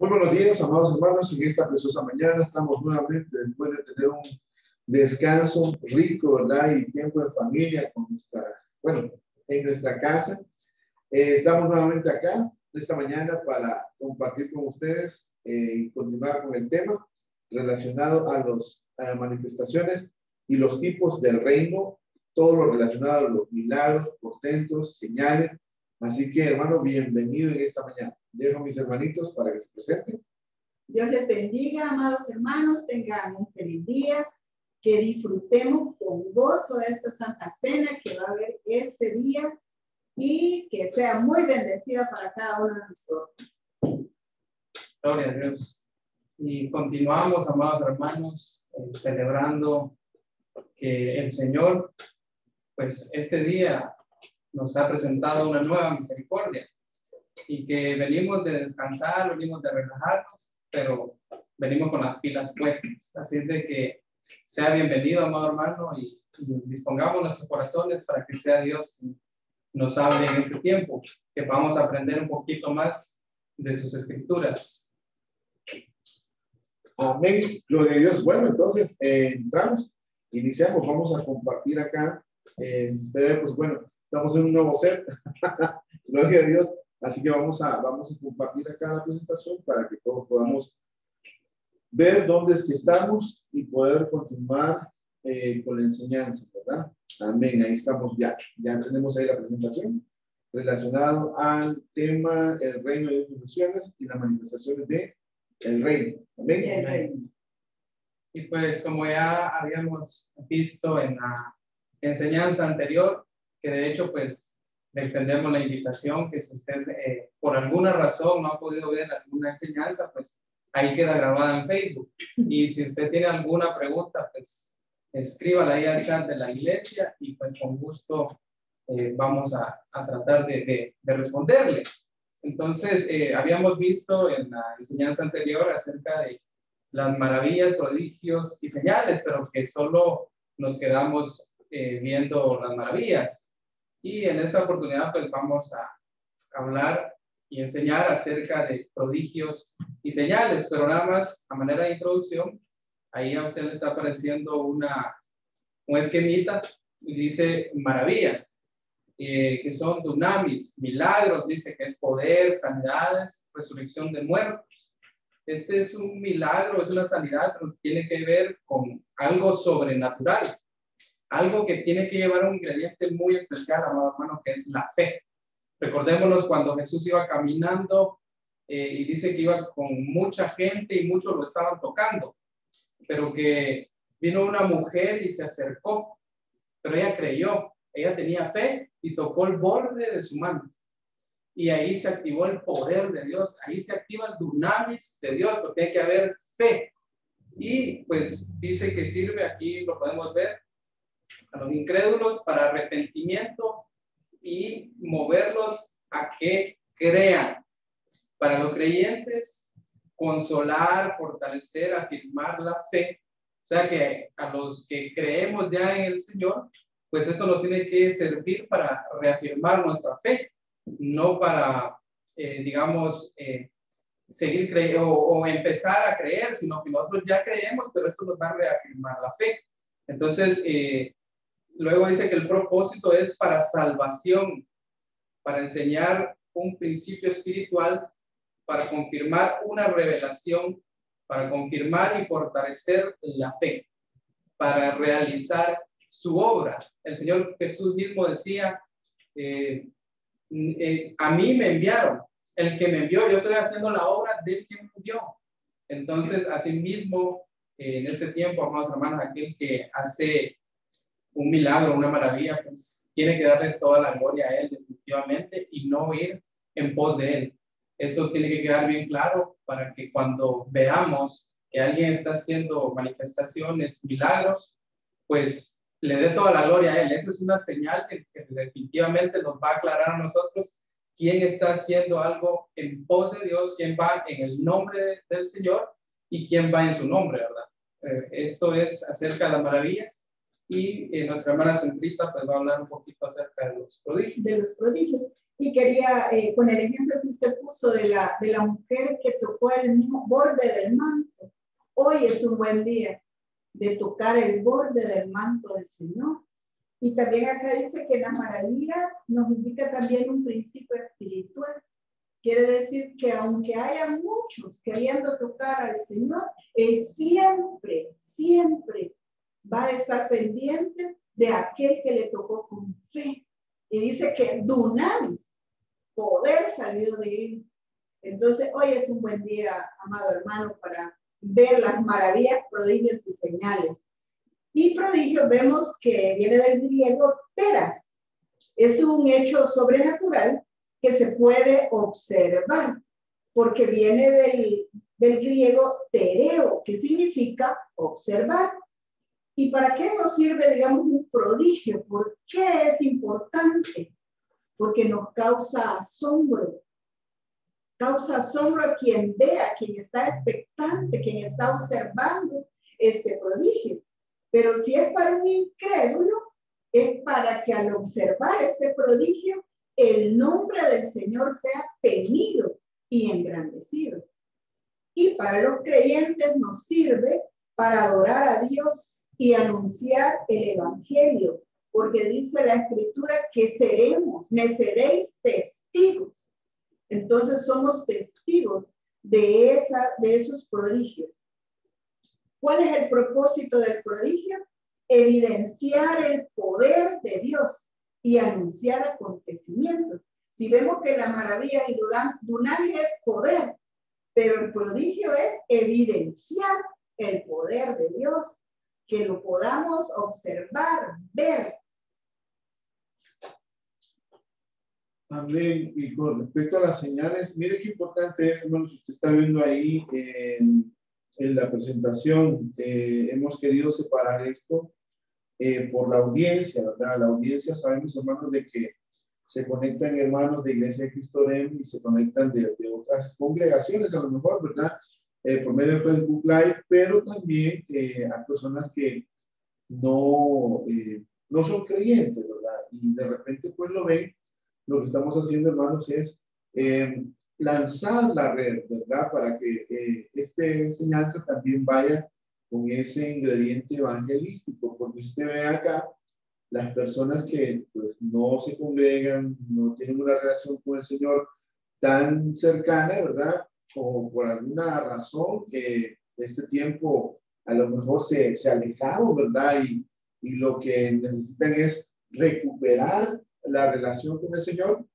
Muy buenos días, amados hermanos. En esta preciosa mañana estamos nuevamente, después de tener un descanso rico, ¿verdad? Y tiempo en familia con en nuestra casa. Estamos nuevamente acá esta mañana para compartir con ustedes y continuar con el tema relacionado a las manifestaciones y los tipos del reino, todo lo relacionado a los milagros, portentos, señales. Así que, hermano, bienvenido en esta mañana. Dejo a mis hermanitos para que se presenten. Dios les bendiga, amados hermanos. Tengan un feliz día. Que disfrutemos con gozo esta Santa Cena que va a haber este día y que sea muy bendecida para cada uno de nosotros. Gloria a Dios. Y continuamos, amados hermanos, celebrando que el Señor, pues este día nos ha presentado una nueva misericordia y que venimos de descansar, venimos de relajarnos, pero venimos con las pilas puestas. Así es de que sea bienvenido, amado hermano, y dispongamos nuestros corazones para que sea Dios quien nos hable en este tiempo, que vamos a aprender un poquito más de sus escrituras. Amén. Gloria a Dios. Bueno, entonces entramos, iniciamos, vamos a compartir acá. Ustedes, pues bueno, estamos en un nuevo set. Gloria a Dios. Así que vamos a compartir acá la presentación para que todos podamos ver dónde es que estamos y poder continuar con la enseñanza, ¿verdad? Amén. Ahí estamos ya. Ya tenemos ahí la presentación relacionado al tema el reino de Dios y las manifestaciones de el reino. Amén. Amén. Y pues como ya habíamos visto en la enseñanza anterior, que de hecho pues le extendemos la invitación que si usted por alguna razón no ha podido ver alguna enseñanza, pues ahí queda grabada en Facebook. Y si usted tiene alguna pregunta, pues escríbala ahí al chat de la iglesia y pues con gusto vamos a tratar de responderle. Entonces, habíamos visto en la enseñanza anterior acerca de las maravillas, prodigios y señales, pero que solo nos quedamos viendo las maravillas. Y en esta oportunidad, pues vamos a hablar y enseñar acerca de prodigios y señales, pero nada más a manera de introducción, ahí a usted le está apareciendo un esquemita y dice maravillas. Que son dunamis, milagros, dice que es poder, sanidades, resurrección de muertos. Este es un milagro, es una sanidad, pero tiene que ver con algo sobrenatural, algo que tiene que llevar un ingrediente muy especial, amado hermano, que es la fe. Recordémonos cuando Jesús iba caminando y dice que iba con mucha gente y muchos lo estaban tocando, pero que vino una mujer y se acercó, pero ella creyó. Ella tenía fe y tocó el borde de su mano. Y ahí se activó el poder de Dios. Ahí se activa el dunamis de Dios, porque tiene que haber fe. Y pues dice que sirve, aquí lo podemos ver, a los incrédulos para arrepentimiento y moverlos a que crean. Para los creyentes, consolar, fortalecer, afirmar la fe. O sea que a los que creemos ya en el Señor, pues esto nos tiene que servir para reafirmar nuestra fe, no para, seguir creyendo o empezar a creer, sino que nosotros ya creemos, pero esto nos va a reafirmar la fe. Entonces, luego dice que el propósito es para salvación, para enseñar un principio espiritual, para confirmar una revelación, para confirmar y fortalecer la fe, para realizar su obra. El Señor Jesús mismo decía, a mí me enviaron, el que me envió, yo estoy haciendo la obra del que me envió. Entonces, asimismo, en este tiempo, amados hermanos, aquel que hace un milagro, una maravilla, pues tiene que darle toda la gloria a Él definitivamente y no ir en pos de Él. Eso tiene que quedar bien claro para que cuando veamos que alguien está haciendo manifestaciones, milagros, pues le dé toda la gloria a Él. Esa es una señal que definitivamente nos va a aclarar a nosotros quién está haciendo algo en pos de Dios, quién va en el nombre del Señor y quién va en su nombre, ¿verdad? Esto es acerca de las maravillas y nuestra hermana Centrita pues va a hablar un poquito acerca de los prodigios. De los prodigios. Y quería, con el ejemplo que usted puso de la mujer que tocó el borde del manto, hoy es un buen día de tocar el borde del manto del Señor. Y también acá dice que las maravillas nos indica también un principio espiritual. Quiere decir que aunque haya muchos queriendo tocar al Señor, Él siempre, siempre va a estar pendiente de aquel que le tocó con fe. Y dice que dunamis, poder salió de él. Entonces, hoy es un buen día, amado hermano, para ver las maravillas, prodigios y señales. Y prodigio vemos que viene del griego teras. Es un hecho sobrenatural que se puede observar, porque viene del griego tereo, que significa observar. ¿Y para qué nos sirve, digamos, un prodigio? ¿Por qué es importante? Porque nos causa asombro. Causa asombro a quien vea, quien está expectante, quien está observando este prodigio. Pero si es para un incrédulo, es para que al observar este prodigio, el nombre del Señor sea temido y engrandecido. Y para los creyentes nos sirve para adorar a Dios y anunciar el evangelio, porque dice la escritura que me seréis testigos. Entonces somos testigos de esos prodigios. ¿Cuál es el propósito del prodigio? Evidenciar el poder de Dios y anunciar acontecimientos. Si vemos que la maravilla y dunamis es poder, pero el prodigio es evidenciar el poder de Dios, que lo podamos observar, ver. Amén. Y con respecto a las señales, mire qué importante es, hermanos, usted está viendo ahí en la presentación, hemos querido separar esto por la audiencia, ¿verdad? La audiencia, sabemos, hermanos, de que se conectan hermanos de Iglesia de Cristo Rey y se conectan de otras congregaciones, a lo mejor, ¿verdad? Por medio de Facebook Live, pero también hay personas que no son creyentes, ¿verdad? Y de repente, pues lo ven. Lo que estamos haciendo, hermanos, es lanzar la red, ¿verdad? Para que esta enseñanza también vaya con ese ingrediente evangelístico, porque usted ve acá, las personas que pues no se congregan, no tienen una relación con el Señor tan cercana, ¿verdad? O por alguna razón que este tiempo a lo mejor se alejaron, ¿verdad? Y lo que necesitan es recuperar la relación con el Señor.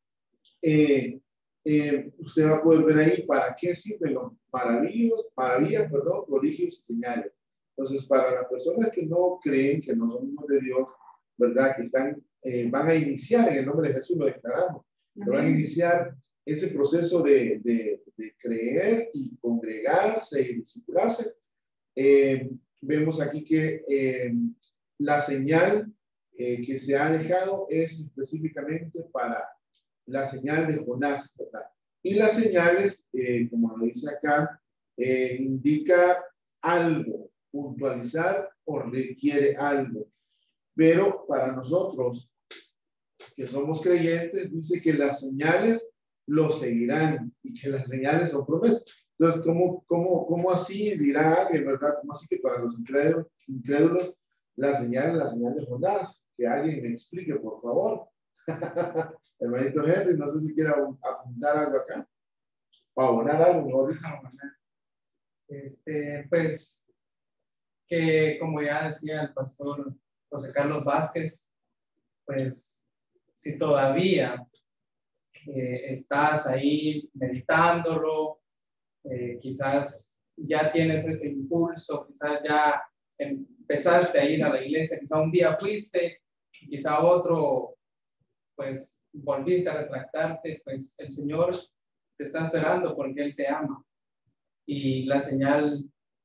Usted va a poder ver ahí para qué sirven los maravillas, prodigios y señales. Entonces, para las personas que no creen, que no son hijos de Dios, ¿verdad? Que van a iniciar en el nombre de Jesús, lo declaramos, que van a iniciar ese proceso de creer y congregarse y discipularse. Vemos aquí que la señal que se ha dejado es específicamente para la señal de Jonás, ¿verdad? Y las señales, como lo dice acá, indica algo, puntualizar o requiere algo. Pero para nosotros, que somos creyentes, dice que las señales lo seguirán y que las señales son promesas. Entonces, ¿cómo así dirá alguien, verdad? ¿Cómo así que para los incrédulos la señal de Jonás? Que alguien me explique, por favor. Hermanito Henry, no sé si quiere apuntar algo acá. O abonar algo, mejor dicho. Pues, que como ya decía el pastor José Carlos Vázquez, pues, si todavía estás ahí meditándolo, quizás ya tienes ese impulso, quizás ya empezaste a ir a la iglesia, quizás un día fuiste, quizá otro, pues volviste a retractarte, pues el Señor te está esperando porque Él te ama. Y la señal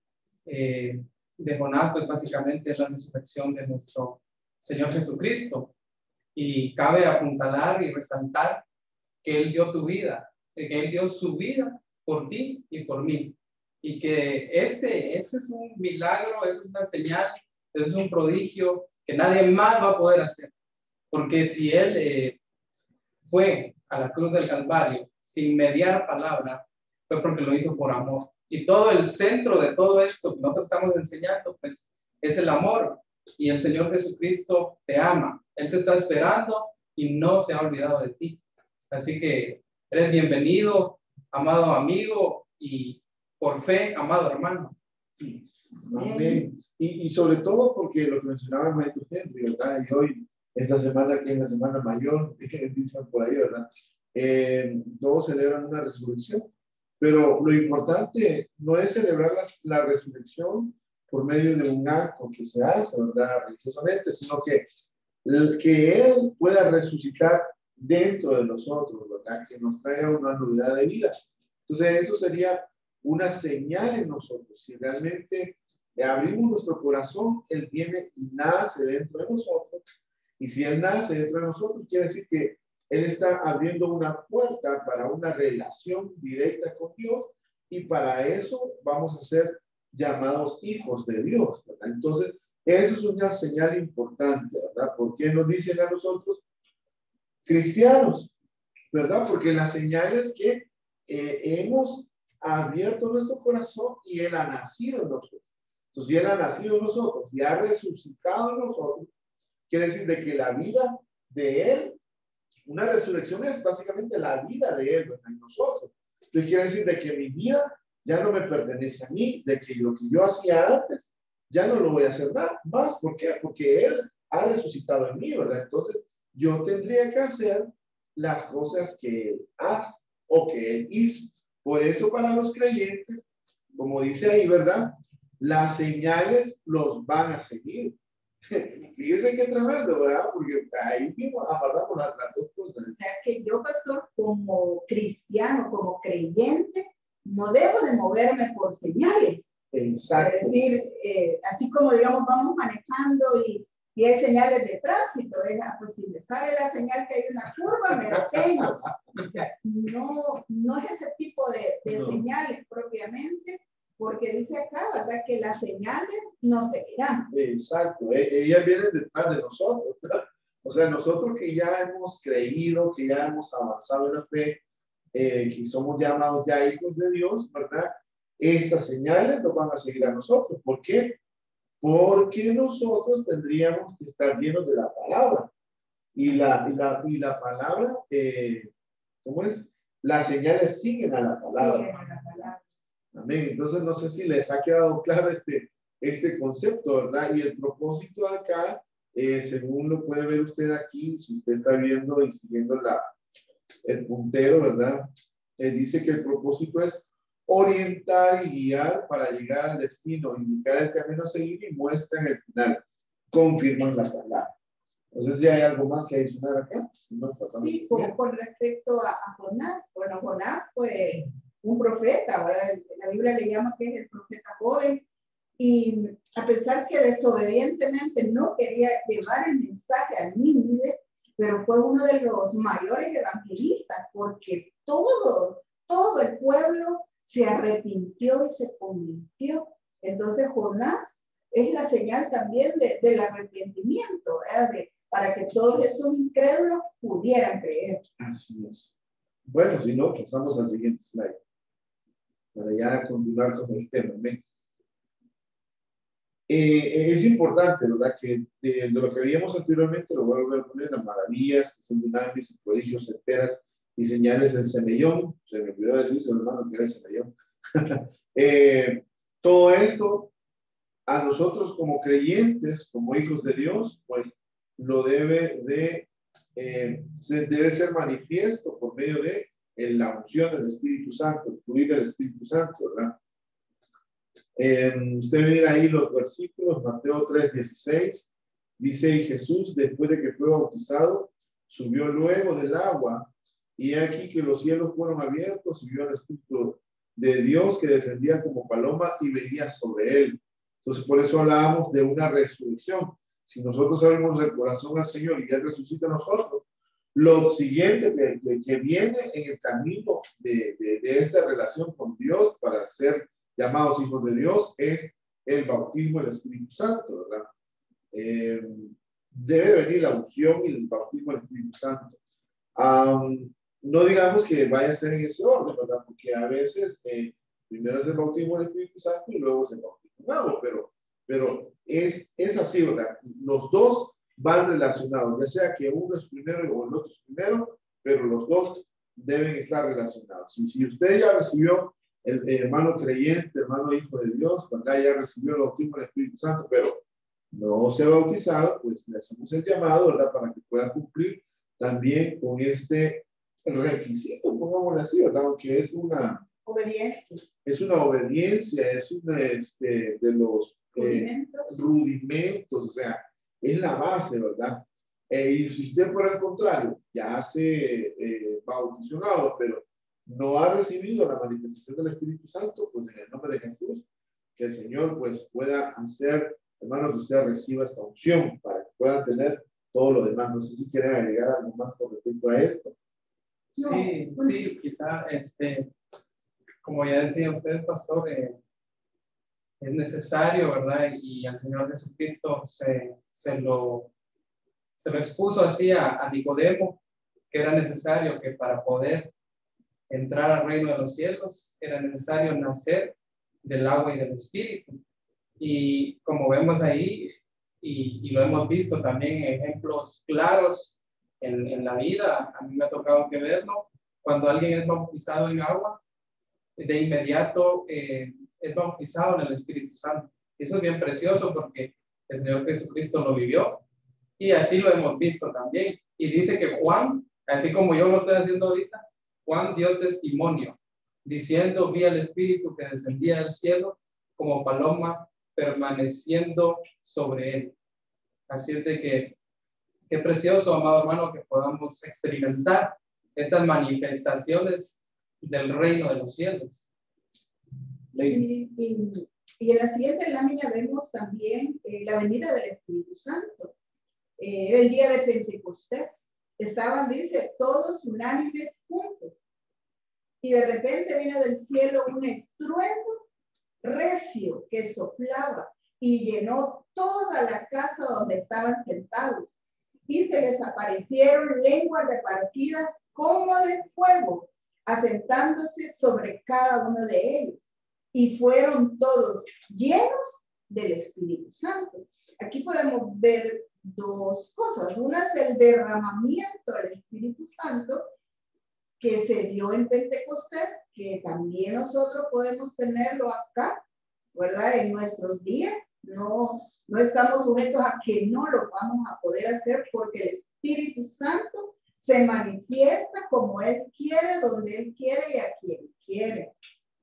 de Jonás, pues básicamente es la resurrección de nuestro Señor Jesucristo. Y cabe apuntalar y resaltar que Él dio tu vida, que Él dio su vida por ti y por mí. Y que ese es un milagro, eso es una señal, eso es un prodigio que nadie más va a poder hacer. Porque si Él fue a la cruz del Calvario sin mediar palabra, fue porque lo hizo por amor. Y todo el centro de todo esto que nosotros estamos enseñando, pues, es el amor. Y el Señor Jesucristo te ama. Él te está esperando y no se ha olvidado de ti. Así que eres bienvenido, amado amigo, y por fe, amado hermano. Sí. Amén. Y sobre todo porque lo que mencionaba el maestro Henry, ¿verdad? Y hoy, esta semana, que es la semana mayor, dicen por ahí, ¿verdad? Todos celebran una resurrección, pero lo importante no es celebrar la resurrección por medio de un acto que se hace, ¿verdad? Religiosamente, sino que Él pueda resucitar dentro de nosotros, ¿verdad? Que nos traiga una novedad de vida. Entonces, eso sería una señal en nosotros. Si realmente abrimos nuestro corazón, Él viene y nace dentro de nosotros. Y si Él nace dentro de nosotros, quiere decir que Él está abriendo una puerta para una relación directa con Dios. Y para eso vamos a ser llamados hijos de Dios, ¿verdad? Entonces, eso es una señal importante, ¿verdad? ¿Por qué nos dicen a nosotros cristianos? ¿Verdad? Porque la señal es que hemos abierto nuestro corazón y Él ha nacido en nosotros. Entonces, si Él ha nacido en nosotros y ha resucitado en nosotros, quiere decir de que la vida de Él, una resurrección es básicamente la vida de Él, ¿verdad? En nosotros. Entonces, quiere decir de que mi vida ya no me pertenece a mí, de que lo que yo hacía antes, ya no lo voy a hacer más. ¿Por qué? Porque Él ha resucitado en mí, ¿verdad? Entonces, yo tendría que hacer las cosas que Él hace o que Él hizo. Por eso para los creyentes, como dice ahí, ¿verdad? Las señales los van a seguir. Fíjense qué tremendo, ¿verdad? Porque ahí mismo amarramos las dos cosas. O sea que yo, pastor, como cristiano, como creyente, no debo de moverme por señales. Exacto. Es decir, así como, digamos, vamos manejando y hay señales de tránsito, pues si me sale la señal que hay una curva, me detengo. O sea, no es ese tipo de señales propiamente, porque dice acá, ¿verdad? Que las señales no seguirán. Exacto, ellas vienen detrás de nosotros, ¿verdad? O sea, nosotros que ya hemos creído, que ya hemos avanzado en la fe, que somos llamados ya hijos de Dios, ¿verdad? Estas señales nos van a seguir a nosotros. ¿Por qué? Porque nosotros tendríamos que estar llenos de la palabra. Y la palabra, ¿cómo es? Las señales siguen a la palabra. Siguen a la palabra. Amén. Entonces, no sé si les ha quedado claro este concepto, ¿verdad? Y el propósito de acá, según lo puede ver usted aquí, si usted está viendo y siguiendo el puntero, ¿verdad? Dice que el propósito es orientar y guiar para llegar al destino, indicar el camino a seguir y muestran el final, confirman la palabra. Entonces, ¿ya hay algo más que adicionar acá? Sí, con respecto a Jonás. Bueno, Jonás fue un profeta, ¿verdad? La Biblia le llama que es el profeta joven, y a pesar que desobedientemente no quería llevar el mensaje a Nínive, pero fue uno de los mayores evangelistas, porque todo el pueblo se arrepintió y se convirtió. Entonces Jonás es la señal también del arrepentimiento, ¿verdad? Para que todos esos incrédulos pudieran creer. Así es. Bueno, si no, pasamos al siguiente slide, para ya continuar con el tema. Es importante, ¿verdad? Que de lo que veíamos anteriormente, lo voy a volver a poner, las maravillas, que son dinámicas y prodigios enteras y señales del semellón. Se me olvidó decir, hermano, que era el semellón. Todo esto, a nosotros como creyentes, como hijos de Dios, pues lo debe ser manifiesto por medio de la unción del Espíritu Santo, el fluir del Espíritu Santo, ¿verdad? Usted mira ahí los versículos, Mateo 3:16, dice, y Jesús, después de que fue bautizado, subió luego del agua, y aquí que los cielos fueron abiertos, y vio al Espíritu de Dios que descendía como paloma y venía sobre él. Entonces, por eso hablábamos de una resurrección. Si nosotros abrimos el corazón al Señor y Él resucita a nosotros, lo siguiente que viene en el camino de esta relación con Dios para ser llamados hijos de Dios es el bautismo del Espíritu Santo, ¿verdad? Debe venir la unción y el bautismo del Espíritu Santo. no digamos que vaya a ser en ese orden, ¿verdad? Porque a veces primero es el bautismo del Espíritu Santo y luego es el bautismo en agua, pero es así, ¿verdad? Los dos van relacionados, ya sea que uno es primero o el otro es primero, pero los dos deben estar relacionados. Y si usted ya recibió el hermano creyente, hermano hijo de Dios, ¿verdad? Ya recibió el bautismo del Espíritu Santo, pero no se ha bautizado, pues le hacemos el llamado, ¿verdad? Para que pueda cumplir también con este requisito, pongámoslo así, ¿verdad? Aunque es una obediencia. Es una obediencia, es una de los rudimentos, o sea, es la base, ¿verdad? Y si usted, por el contrario, ya se bautizó, pero no ha recibido la manifestación del Espíritu Santo, pues en el nombre de Jesús, que el Señor pues pueda hacer, hermanos, que usted reciba esta unción para que puedan tener todo lo demás. No sé si quieren agregar algo más con respecto a esto. Sí, sí, quizá, como ya decía usted, pastor, es necesario, ¿verdad? Y al Señor Jesucristo se lo expuso así a Nicodemo, que era necesario que para poder entrar al reino de los cielos era necesario nacer del agua y del Espíritu. Y como vemos ahí, y lo hemos visto también en ejemplos claros en la vida, a mí me ha tocado que verlo, cuando alguien es bautizado en agua, de inmediato es bautizado en el Espíritu Santo. Y eso es bien precioso porque el Señor Jesucristo lo vivió y así lo hemos visto también. Y dice que Juan, así como yo lo estoy haciendo ahorita, Juan dio testimonio diciendo: vi al Espíritu que descendía del cielo como paloma permaneciendo sobre él. Así es de que qué precioso, amado hermano, que podamos experimentar estas manifestaciones del reino de los cielos. Sí, y en la siguiente lámina vemos también la venida del Espíritu Santo. Era el día de Pentecostés. Estaban, dice, todos unánimes juntos. Y de repente vino del cielo un estruendo recio que soplaba y llenó toda la casa donde estaban sentados. Y se les aparecieron lenguas repartidas como de fuego, asentándose sobre cada uno de ellos. Y fueron todos llenos del Espíritu Santo. Aquí podemos ver dos cosas. Una es el derramamiento del Espíritu Santo que se dio en Pentecostés, que también nosotros podemos tenerlo acá, ¿verdad? En nuestros días. No estamos sujetos a que no lo vamos a poder hacer porque el Espíritu Santo se manifiesta como Él quiere, donde Él quiere y a quien quiere.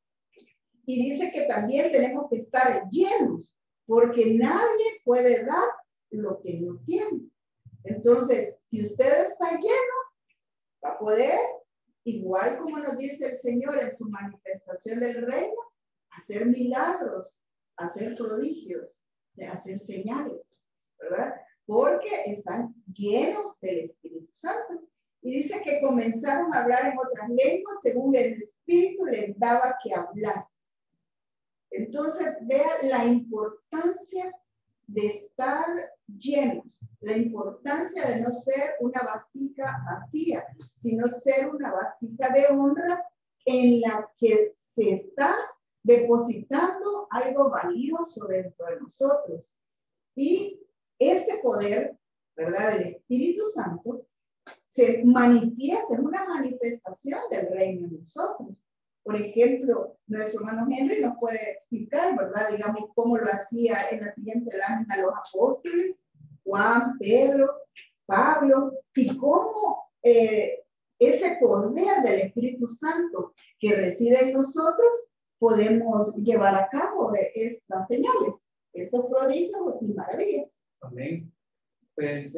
Y dice que también tenemos que estar llenos, porque nadie puede dar lo que no tiene. Entonces, si usted está lleno, va a poder, igual como nos dice el Señor en su manifestación del reino, hacer milagros, hacer prodigios, hacer señales, ¿verdad? Porque están llenos del Espíritu Santo. Y dice que comenzaron a hablar en otras lenguas según el Espíritu les daba que hablase. Entonces, vea la importancia de estar llenos, la importancia de no ser una vasija vacía, sino ser una vasija de honra en la que se está depositando algo valioso dentro de nosotros. Y este poder, ¿verdad?, del Espíritu Santo se manifiesta, es una manifestación del reino en nosotros. Por ejemplo, nuestro hermano Henry nos puede explicar, ¿verdad? Digamos, cómo lo hacía en la siguiente lámina los apóstoles, Juan, Pedro, Pablo, y cómo ese poder del Espíritu Santo que reside en nosotros podemos llevar a cabo estas señales, estos prodigios y maravillas. Amén. Pues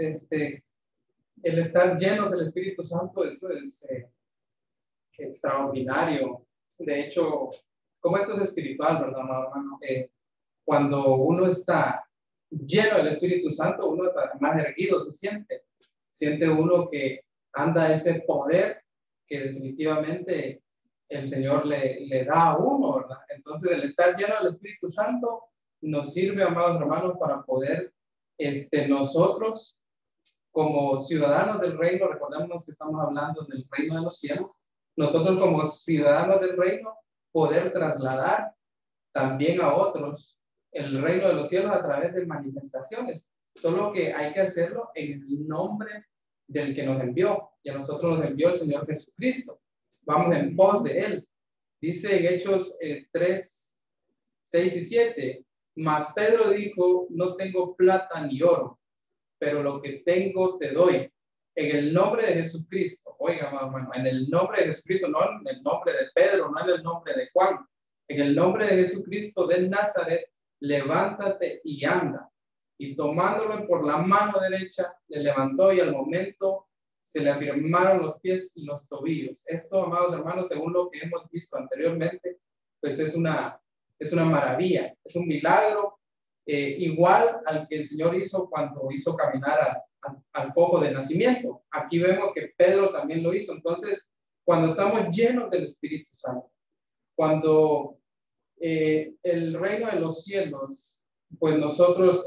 el estar lleno del Espíritu Santo, eso es extraordinario. De hecho, como esto es espiritual, ¿verdad, hermano? Cuando uno está lleno del Espíritu Santo, uno está más erguido se siente. Siente uno que anda ese poder que definitivamente el Señor le da a uno, ¿verdad? Entonces, el estar lleno del Espíritu Santo nos sirve, amados hermanos, para poder nosotros como ciudadanos del reino, recordémonos que estamos hablando del reino de los cielos, nosotros como ciudadanos del reino, poder trasladar también a otros el reino de los cielos a través de manifestaciones. Solo que hay que hacerlo en el nombre del que nos envió, y a nosotros nos envió el Señor Jesucristo. Vamos en pos de Él. Dice en Hechos 3, 6 y 7, mas Pedro dijo, no tengo plata ni oro, pero lo que tengo te doy. En el nombre de Jesucristo, oiga, hermano, en el nombre de Jesucristo, no en el nombre de Pedro, no en el nombre de Juan, en el nombre de Jesucristo de Nazaret, levántate y anda. Y tomándolo por la mano derecha, le levantó y al momento se le afirmaron los pies y los tobillos. Esto, amados hermanos, según lo que hemos visto anteriormente, pues es una maravilla, es un milagro igual al que el Señor hizo cuando hizo caminar al cojo de nacimiento. Aquí vemos que Pedro también lo hizo. Entonces, cuando estamos llenos del Espíritu Santo, cuando el reino de los cielos, pues nosotros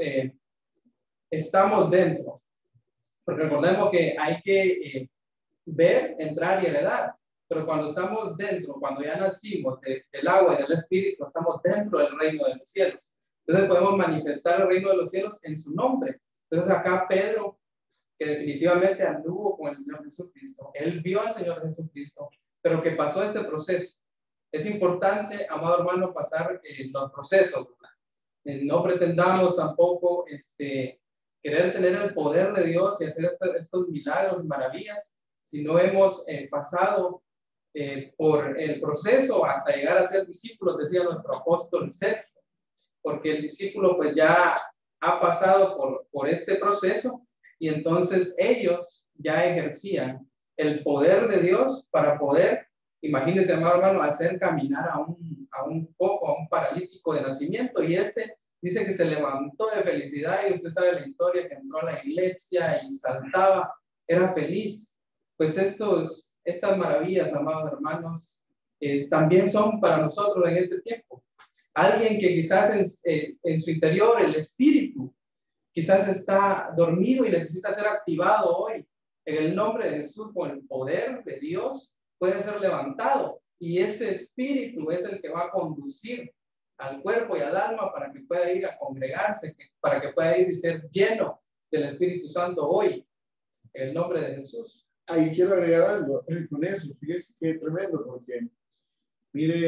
estamos dentro. Recordemos que hay que ver, entrar y heredar. Pero cuando estamos dentro, cuando ya nacimos del agua y del Espíritu, estamos dentro del reino de los cielos. Entonces podemos manifestar el reino de los cielos en su nombre. Entonces acá Pedro, que definitivamente anduvo con el Señor Jesucristo, él vio al Señor Jesucristo, pero que pasó este proceso. Es importante, amado hermano, pasar los procesos, ¿verdad? No pretendamos tampoco querer tener el poder de Dios y hacer estos milagros y maravillas si no hemos pasado por el proceso hasta llegar a ser discípulos, decía nuestro apóstol Sergio, porque el discípulo pues ya ha pasado por este proceso y entonces ellos ya ejercían el poder de Dios para poder, imagínense, amado hermano, hacer caminar a un paralítico de nacimiento, y dice que se levantó de felicidad, y usted sabe la historia, que entró a la iglesia y saltaba, era feliz. Pues estas maravillas, amados hermanos, también son para nosotros en este tiempo. Alguien que quizás en su interior, el espíritu, quizás está dormido y necesita ser activado hoy. En el nombre de Jesús, con el poder de Dios, puede ser levantado. Y ese espíritu es el que va a conducir al cuerpo y al alma para que pueda ir a congregarse, para que pueda ir y ser lleno del Espíritu Santo hoy. En el nombre de Jesús. Ahí quiero agregar algo con eso. Fíjese qué tremendo, porque mire,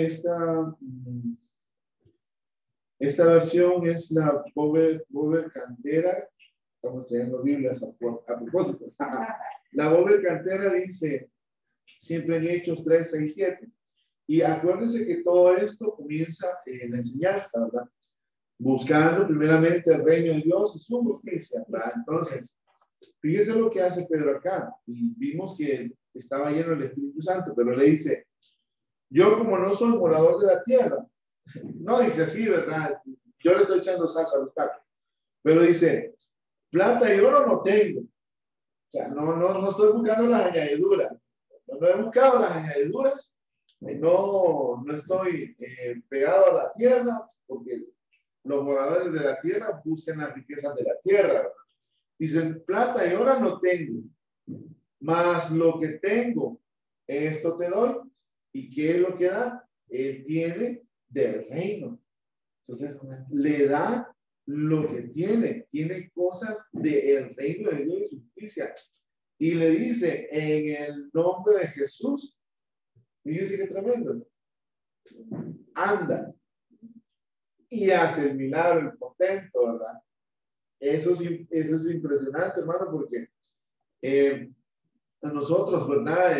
esta versión es la Bober Cantera. Estamos trayendo Biblias a propósito. La Bober Cantera dice, siempre en Hechos 3, 6, 7. Y acuérdense que todo esto comienza en la enseñanza, ¿verdad? Buscando primeramente el reino de Dios y su justicia, ¿verdad? Entonces, fíjese lo que hace Pedro acá. Y vimos que estaba lleno del Espíritu Santo, pero le dice, yo como no soy morador de la tierra, no dice así, ¿verdad? Yo le estoy echando salsa a los tacos, pero dice, plata y oro no tengo. O sea, no estoy buscando las añadiduras. No he buscado las añadiduras. No estoy pegado a la tierra, porque los moradores de la tierra buscan las riquezas de la tierra, ¿verdad? Dicen, plata y oro no tengo, mas lo que tengo, esto te doy. ¿Y qué es lo que da? Él tiene del reino. Entonces, le da lo que tiene cosas del reino de Dios y su justicia. Y le dice, en el nombre de Jesús, fíjese qué tremendo, anda y hace el milagro, el portento, ¿verdad? Eso es impresionante, hermano, porque a nosotros, ¿verdad?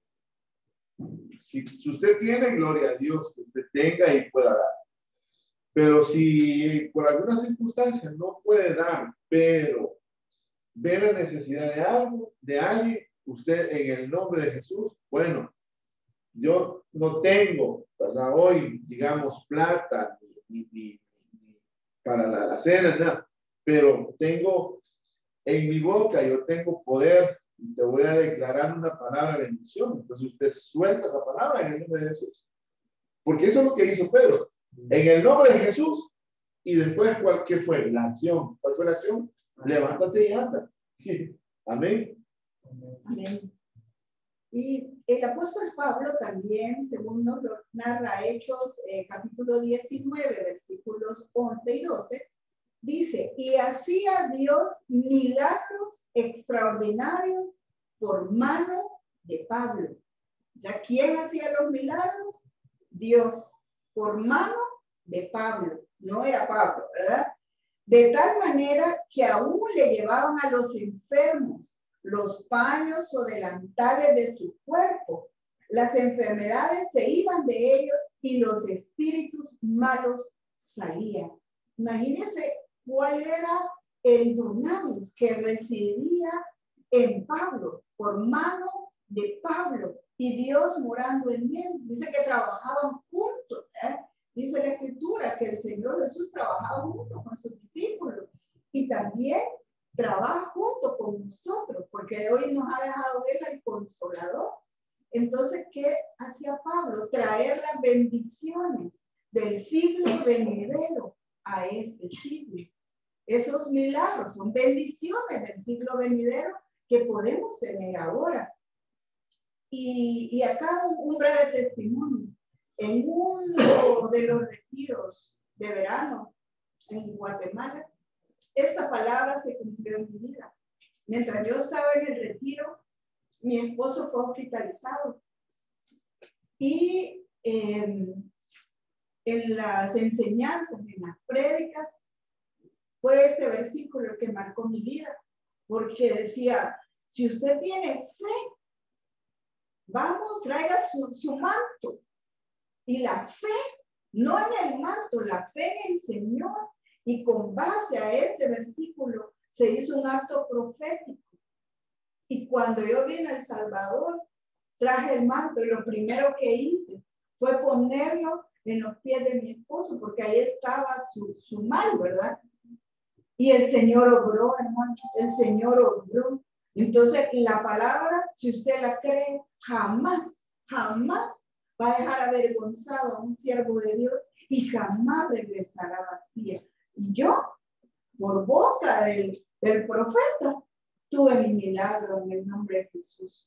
Si usted tiene, gloria a Dios, que usted tenga y pueda dar. Pero si por alguna circunstancia no puede dar, pero ve la necesidad de algo, de alguien, usted en el nombre de Jesús, bueno, yo no tengo, ¿verdad? Hoy, digamos, plata ni para la cena, nada, pero tengo en mi boca, yo tengo poder y te voy a declarar una palabra de bendición. Entonces usted suelta esa palabra en el nombre de Jesús. Porque eso es lo que hizo Pedro. En el nombre de Jesús. Y después, ¿qué fue? La acción. ¿Cuál fue la acción? Levántate y anda. Amén. Amén. Y el apóstol Pablo también, según nos lo narra Hechos, capítulo 19, versículos 11 y 12, dice, y hacía Dios milagros extraordinarios por mano de Pablo. ¿Ya quién hacía los milagros? Dios, por mano de Pablo. No era Pablo, ¿verdad? De tal manera que aún le llevaban a los enfermos los paños o delantales de su cuerpo. Las enfermedades se iban de ellos y los espíritus malos salían. Imagínense cuál era el dunamis que residía en Pablo, por mano de Pablo, y Dios morando en él. Dice que trabajaban juntos, ¿eh? Dice la Escritura que el Señor Jesús trabajaba junto con sus discípulos y también trabaja junto con nosotros, porque hoy nos ha dejado Él al Consolador. Entonces, ¿qué hacía Pablo? Traer las bendiciones del siglo venidero a este siglo. Esos milagros son bendiciones del siglo venidero que podemos tener ahora. Y acá un breve testimonio. En uno de los retiros de verano en Guatemala, esta palabra se cumplió en mi vida. Mientras yo estaba en el retiro, mi esposo fue hospitalizado. Y en las enseñanzas, en las prédicas, fue este versículo que marcó mi vida. Porque decía, si usted tiene fe, vamos, traiga su manto. Y la fe, no en el manto, la fe en el Señor. Y con base a este versículo se hizo un acto profético. Y cuando yo vine a El Salvador, traje el manto y lo primero que hice fue ponerlo en los pies de mi esposo, porque ahí estaba su mal, ¿verdad? Y el Señor obró, hermano, el Señor obró. Entonces, la palabra, si usted la cree, jamás, jamás va a dejar avergonzado a un siervo de Dios y jamás regresará vacía. Y yo, por boca del profeta, tuve mi milagro en el nombre de Jesús.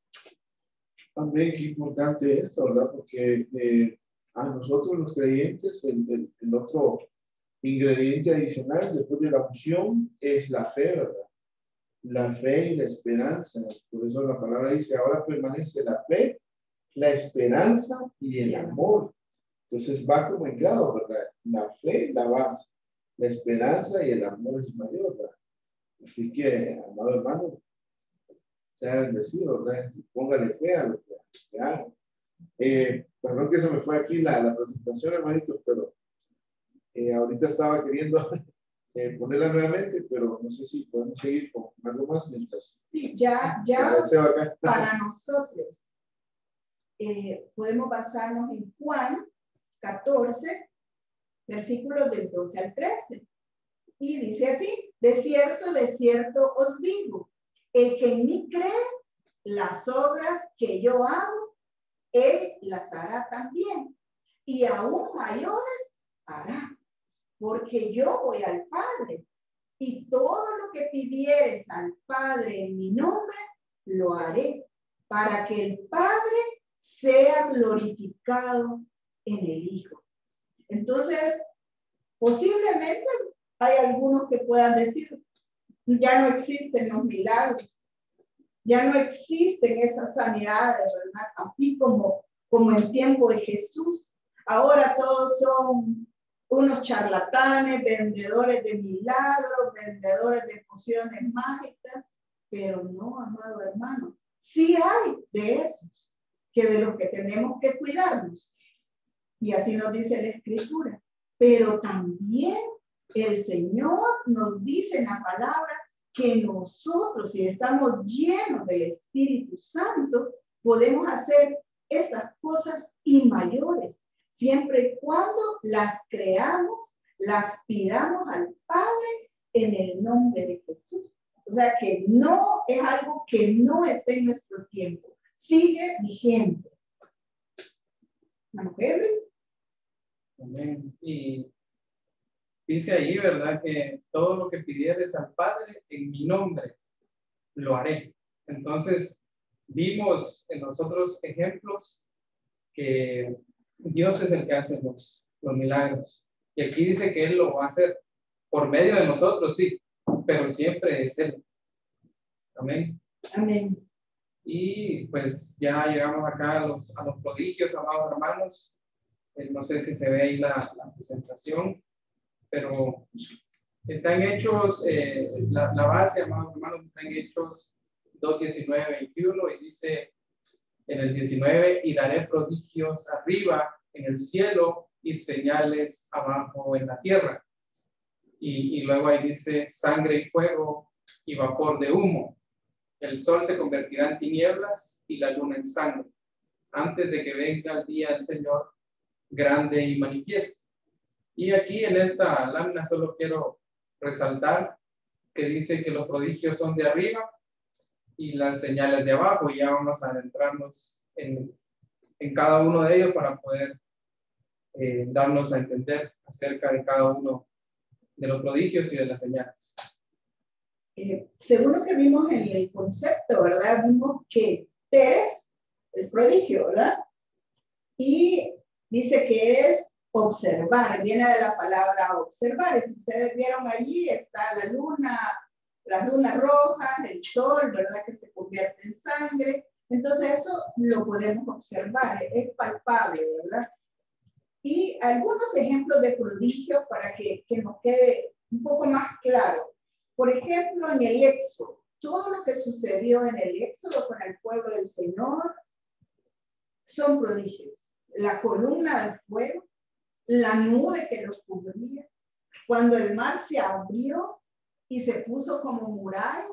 Amén, qué importante esto, ¿verdad? Porque a nosotros los creyentes, el otro ingrediente adicional después de la unción es la fe, ¿verdad? La fe y la esperanza. Por eso la palabra dice, ahora permanece la fe, la esperanza y el amor. Entonces va como en grado, ¿verdad? La fe, la base, la esperanza y el amor es mayor, ¿verdad? Así que, amado hermano, sea bendecido, ¿verdad? Póngale fe a lo que haga. Perdón que se me fue aquí la presentación, hermanito, pero ahorita estaba queriendo ponerla nuevamente, pero no sé si podemos seguir con algo más mientras. Sí, ya para nosotros podemos basarnos en Juan 14, versículos del 12 al 13. Y dice así, de cierto os digo, el que en mí cree, las obras que yo hago, él las hará también, y aún mayores hará, porque yo voy al Padre, y todo lo que pidieres al Padre en mi nombre, lo haré, para que el Padre sea glorificado en el Hijo. Entonces, posiblemente hay algunos que puedan decir, ya no existen los milagros, ya no existen esas sanidades, ¿verdad? Así como en tiempo de Jesús. Ahora todos son unos charlatanes, vendedores de milagros, vendedores de pociones mágicas, pero no, amado hermano, sí hay de esos, que de los que tenemos que cuidarnos. Y así nos dice la Escritura. Pero también el Señor nos dice en la palabra que nosotros, si estamos llenos del Espíritu Santo, podemos hacer estas cosas y mayores, siempre y cuando las creamos, las pidamos al Padre en el nombre de Jesús. O sea que no es algo que no esté en nuestro tiempo, sigue vigente. ¿Mujer? Amén. Y dice ahí, ¿verdad? Que todo lo que pidieres al Padre en mi nombre, lo haré. Entonces, vimos en los otros ejemplos que Dios es el que hace los milagros. Y aquí dice que Él lo va a hacer por medio de nosotros, sí, pero siempre es Él. Amén. Amén. Y pues ya llegamos acá a los prodigios, amados hermanos. No sé si se ve ahí la presentación, pero están hechos, la base, amados hermanos, están hechos 2, 19, 21, y dice en el 19, y daré prodigios arriba en el cielo y señales abajo en la tierra. Y luego ahí dice sangre y fuego y vapor de humo. El sol se convertirá en tinieblas y la luna en sangre, antes de que venga el día del Señor grande y manifiesto. Y aquí en esta lámina solo quiero resaltar que dice que los prodigios son de arriba y las señales de abajo. Y ya vamos a adentrarnos en cada uno de ellos para poder darnos a entender acerca de cada uno de los prodigios y de las señales. Según lo que vimos en el concepto, ¿verdad? Vimos que Teres es prodigio, ¿verdad? Y dice que es observar, viene de la palabra observar. Y si ustedes vieron allí, está la luna, las lunas rojas, el sol, ¿verdad? Que se convierte en sangre. Entonces eso lo podemos observar, es palpable, ¿verdad? Y algunos ejemplos de prodigios para que nos quede un poco más claro. Por ejemplo, en el Éxodo, todo lo que sucedió en el Éxodo con el pueblo del Señor son prodigios. La columna de fuego, la nube que los cubría, cuando el mar se abrió y se puso como muralla,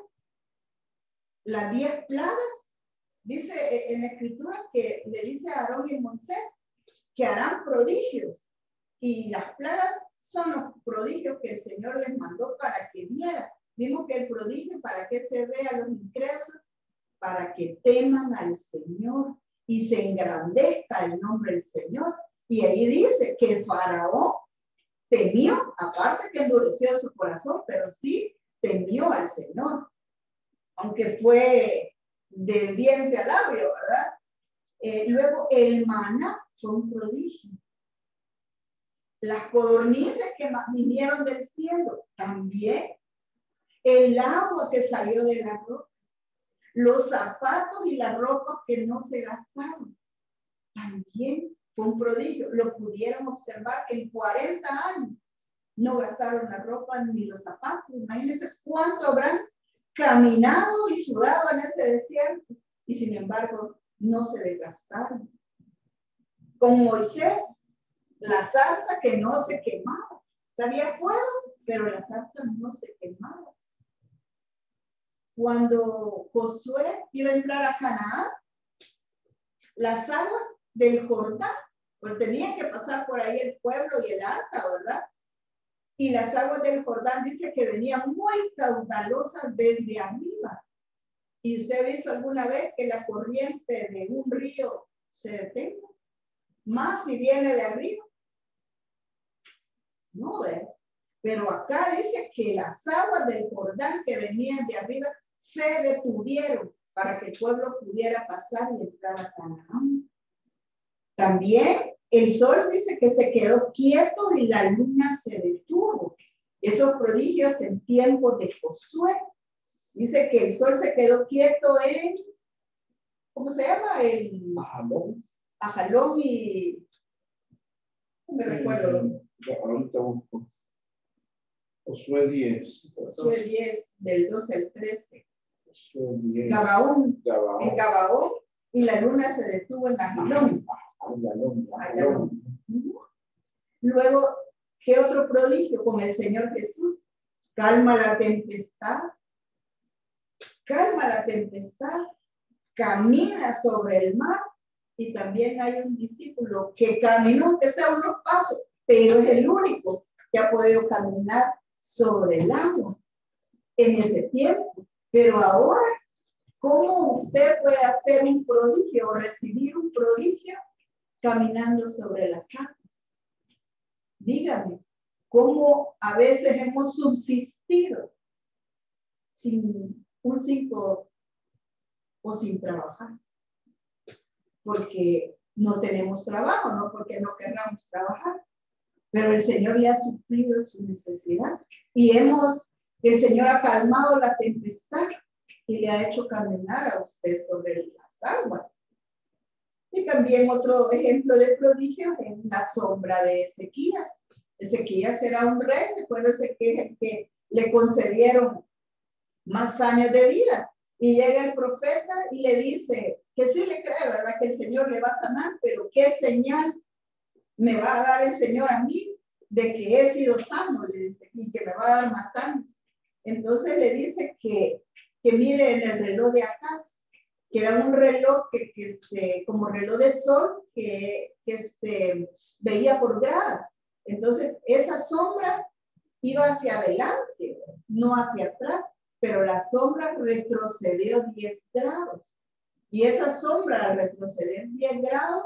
las 10 plagas, dice en la escritura que le dice a Aarón y Moisés que harán prodigios, y las plagas son los prodigios que el Señor les mandó para que vieran. Vimos que el prodigio, ¿para qué se ve a los incrédulos? Para que teman al Señor y se engrandezca el nombre del Señor. Y ahí dice que Faraón temió, aparte que endureció su corazón, pero sí temió al Señor, aunque fue de diente a labio, ¿verdad? Luego el maná fue un prodigio. Las codornices que vinieron del cielo, también. El agua que salió de la roca, los zapatos y la ropa que no se gastaron, también fue un prodigio. Lo pudieron observar que en 40 años no gastaron la ropa ni los zapatos. Imagínense cuánto habrán caminado y sudado en ese desierto, y sin embargo no se desgastaron. Con Moisés, la zarza que no se quemaba. O sea, había fuego, pero la zarza no se quemaba. Cuando Josué iba a entrar a Canaán, las aguas del Jordán, porque tenía que pasar por ahí el pueblo y el arca, ¿verdad? Y las aguas del Jordán dice que venían muy caudalosas desde arriba. ¿Y usted ha visto alguna vez que la corriente de un río se detenga? Más si viene de arriba. No, ¿verdad? Pero acá dice que las aguas del Jordán que venían de arriba se detuvieron para que el pueblo pudiera pasar y entrar a Canaán. También el sol dice que se quedó quieto y la luna se detuvo. Esos prodigios en tiempos de Josué. Dice que el sol se quedó quieto en, ¿cómo se llama? El Ajalón y, no me recuerdo. Ahorita busco. Josué 10. Josué 10, del 12 al 13. Josué 10. Gabaón. En Gabaón, y la luna se detuvo en Ajalón. Luego, ¿qué otro prodigio? Con el Señor Jesús. Calma la tempestad. Calma la tempestad. Camina sobre el mar. Y también hay un discípulo que caminó, aunque sea unos pasos, pero es el único que ha podido caminar sobre el agua en ese tiempo. Pero ahora, ¿cómo usted puede hacer un prodigio o recibir un prodigio caminando sobre las aguas? Dígame, ¿cómo a veces hemos subsistido sin un 5 o sin trabajar, porque no tenemos trabajo, no porque no queramos trabajar, pero el Señor le ha suplido su necesidad y el Señor ha calmado la tempestad y le ha hecho caminar a usted sobre las aguas. Y también otro ejemplo de prodigio es la sombra de Ezequías. Ezequías era un rey, recuérdese que es el que le concedieron más años de vida. Y llega el profeta y le dice que sí le cree, ¿verdad? Que el Señor le va a sanar, pero ¿qué señal me va a dar el Señor a mí de que he sido sano? Le dice, y que me va a dar más años. Entonces le dice que mire en el reloj de Acaz, que era un reloj como reloj de sol que se veía por gradas. Entonces esa sombra iba hacia adelante, no hacia atrás, pero la sombra retrocedió 10 grados. Y esa sombra al retroceder 10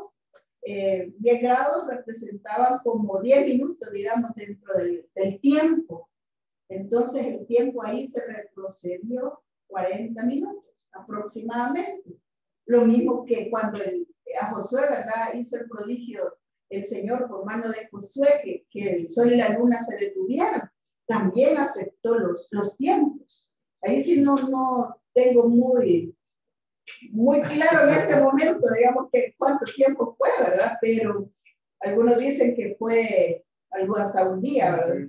grados representaban como 10 minutos, digamos, dentro del tiempo. Entonces el tiempo ahí se retrocedió 40 minutos aproximadamente. Lo mismo que cuando a Josué, ¿verdad? Hizo el prodigio el Señor por mano de Josué, que el sol y la luna se detuvieran. También afectó los tiempos. Ahí sí no tengo muy claro en este momento, digamos, que cuánto tiempo fue, ¿verdad? Pero algunos dicen que fue algo hasta un día, ¿verdad?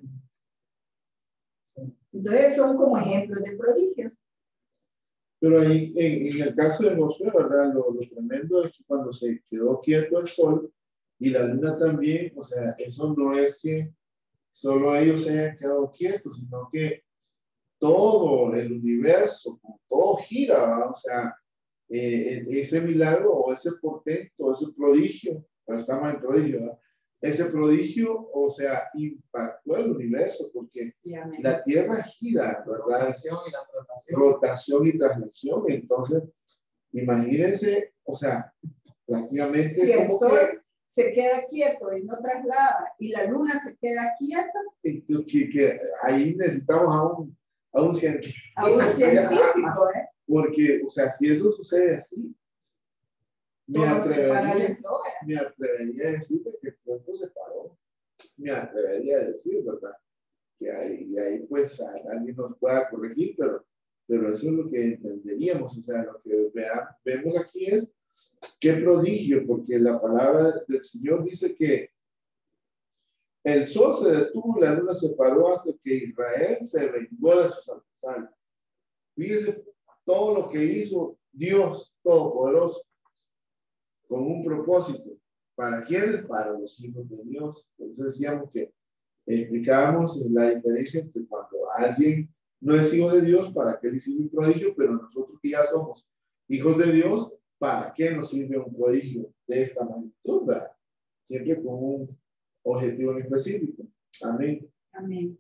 Entonces son como ejemplos de prodigios. Pero ahí, en el caso de Josué, ¿verdad? Lo tremendo es que cuando se quedó quieto el sol y la luna también, o sea, eso no es que solo ellos se hayan quedado quietos, sino que todo el universo, todo gira, ¿verdad? O sea, ese milagro o ese portento, ese prodigio, pero está mal el prodigio, ¿verdad? Ese prodigio, o sea, impactó el universo porque la Tierra gira, ¿verdad? Rotación y traslación. Entonces, imagínense, o sea, prácticamente si el sol se queda quieto y no traslada y la luna se queda quieta, que ahí necesitamos a un científico. A un científico, ¿eh? Porque, o sea, si eso sucede así, me atrevería a decir que el tiempo se paró. Me atrevería a decir, ¿verdad? Que ahí pues alguien nos pueda corregir, pero eso es lo que entenderíamos. O sea, lo que vemos aquí es qué prodigio, porque la palabra del Señor dice que el sol se detuvo, la luna se paró hasta que Israel se vengó de sus adversarios. Fíjese todo lo que hizo Dios Todopoderoso con un propósito. ¿Para quién? Para los hijos de Dios. Entonces decíamos que explicábamos la diferencia entre cuando alguien no es hijo de Dios, ¿para qué le sirve un prodigio? Pero nosotros que ya somos hijos de Dios, ¿para qué nos sirve un prodigio de esta magnitud? ¿Verdad? Siempre con un objetivo en específico. Amén. Amén.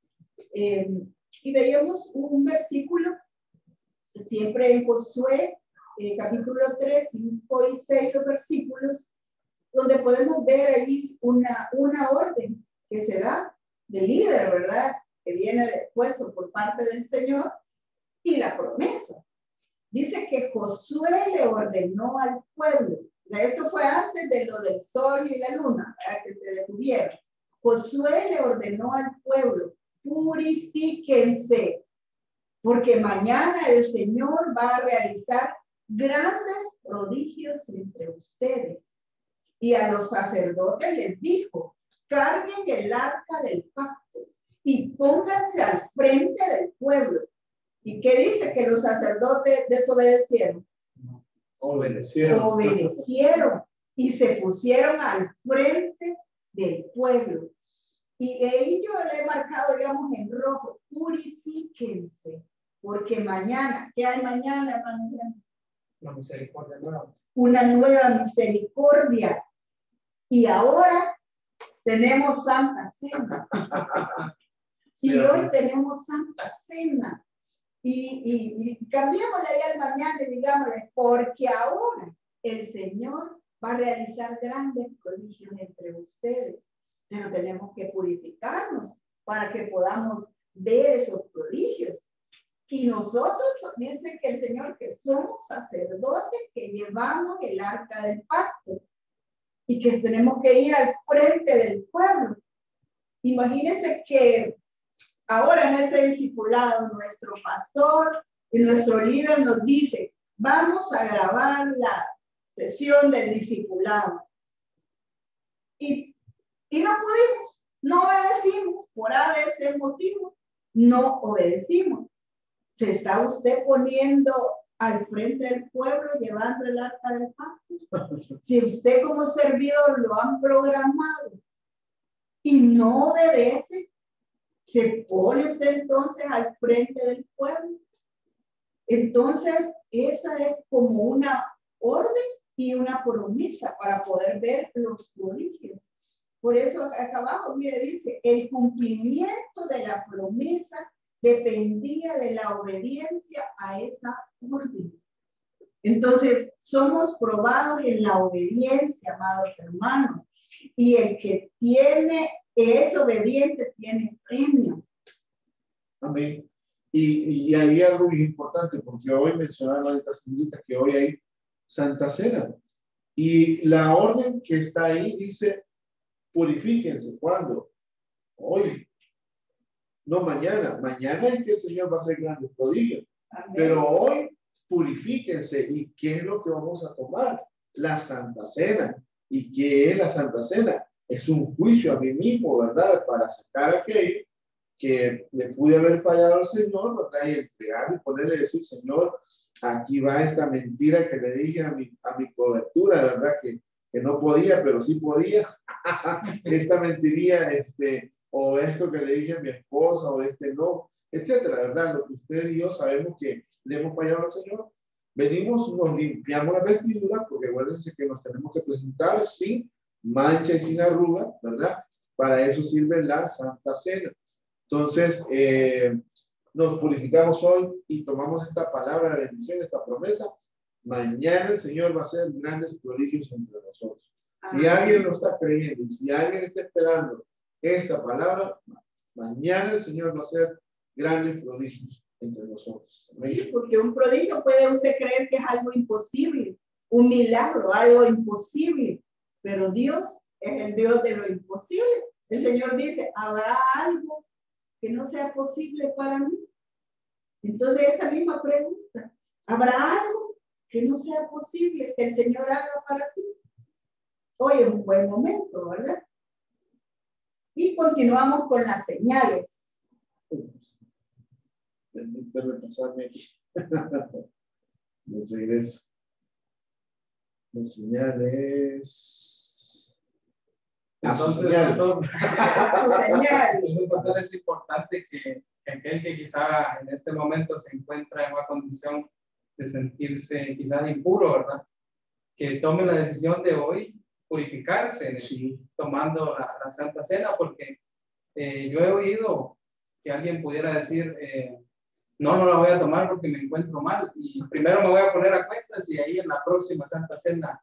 Y veíamos un versículo, siempre en Josué, capítulo 3, 5 y 6, los versículos, donde podemos ver ahí una orden que se da de líder, ¿verdad? Que viene puesto por parte del Señor y la promesa. Dice que Josué le ordenó al pueblo, o sea, esto fue antes de lo del sol y la luna, ¿verdad? Que se detuvieron. Josué le ordenó al pueblo, purifíquense, porque mañana el Señor va a realizar grandes prodigios entre ustedes. Y a los sacerdotes les dijo, carguen el arca del pacto y pónganse al frente del pueblo. ¿Y qué dice? Que los sacerdotes desobedecieron. Obedecieron y se pusieron al frente del pueblo. Y ahí yo le he marcado, digamos, en rojo, purifíquense, porque mañana, ¿qué hay mañana, hermanos? La misericordia nueva. Una nueva misericordia. Y ahora tenemos Santa Cena. Y hoy tenemos Santa Cena. Y cambiémosle ahí al mañana y digámosle, porque ahora el Señor va a realizar grandes prodigios entre ustedes. Pero tenemos que purificarnos para que podamos ver esos prodigios. Y nosotros, dice que el Señor, que somos sacerdotes, que llevamos el arca del pacto y que tenemos que ir al frente del pueblo. Imagínense que ahora en este discipulado, nuestro pastor y nuestro líder nos dice, vamos a grabar la sesión del discipulado. Y no pudimos, no obedecimos, por a veces motivo, no obedecimos. ¿Se está usted poniendo al frente del pueblo llevando el arca del pacto? Si usted como servidor lo han programado y no obedece, ¿se pone usted entonces al frente del pueblo? Entonces, esa es como una orden y una promesa para poder ver los prodigios. Por eso acá abajo, mire, dice, el cumplimiento de la promesa dependía de la obediencia a esa orden. Entonces, somos probados en la obediencia, amados hermanos. Y el que es obediente tiene premio. Amén. Y hay algo muy importante, porque hoy mencionaron ahorita que hoy hay Santa Cena. Y la orden que está ahí dice, purifíquense. ¿Cuándo? Hoy. No mañana. Mañana es que el Señor va a hacer grandes prodigios. Amén. Pero hoy, purifíquense. ¿Y qué es lo que vamos a tomar? La Santa Cena. ¿Y qué es la Santa Cena? Es un juicio a mí mismo, ¿verdad? Para sacar aquello que le pude haber fallado al Señor, ¿verdad? Y entregarle y ponerle y decir, Señor, aquí va esta mentira que le dije a mi cobertura, ¿verdad? Que no podía, pero sí podía. Esta mentiría, o esto que le dije a mi esposa, o no, etcétera, ¿verdad? Lo que usted y yo sabemos que le hemos fallado al Señor. Venimos, nos limpiamos la vestidura, porque acuérdense que nos tenemos que presentar sin mancha y sin arruga, ¿verdad? Para eso sirve la Santa Cena. Entonces, nos purificamos hoy y tomamos esta palabra de bendición, esta promesa. Mañana el Señor va a hacer grandes prodigios entre nosotros. Si alguien lo está creyendo y si alguien está esperando esta palabra, mañana el Señor va a hacer grandes prodigios entre nosotros. Sí, porque un prodigio puede usted creer que es algo imposible, un milagro, algo imposible, pero Dios es el Dios de lo imposible. El Señor dice, ¿habrá algo que no sea posible para mí? Entonces esa misma pregunta, ¿habrá algo que no sea posible que el Señor haga para ti? Hoy es un buen momento, ¿verdad? Y continuamos con las señales. Permítame repasarme aquí. De regreso. Las señales. Entonces, pastor, es importante que aquel que quizá en este momento se encuentra en una condición de sentirse quizás impuro, ¿verdad? Que tome la decisión de hoy purificarse, sí, tomando la Santa Cena, porque yo he oído que alguien pudiera decir, no la voy a tomar porque me encuentro mal, y primero me voy a poner a cuentas y ahí en la próxima Santa Cena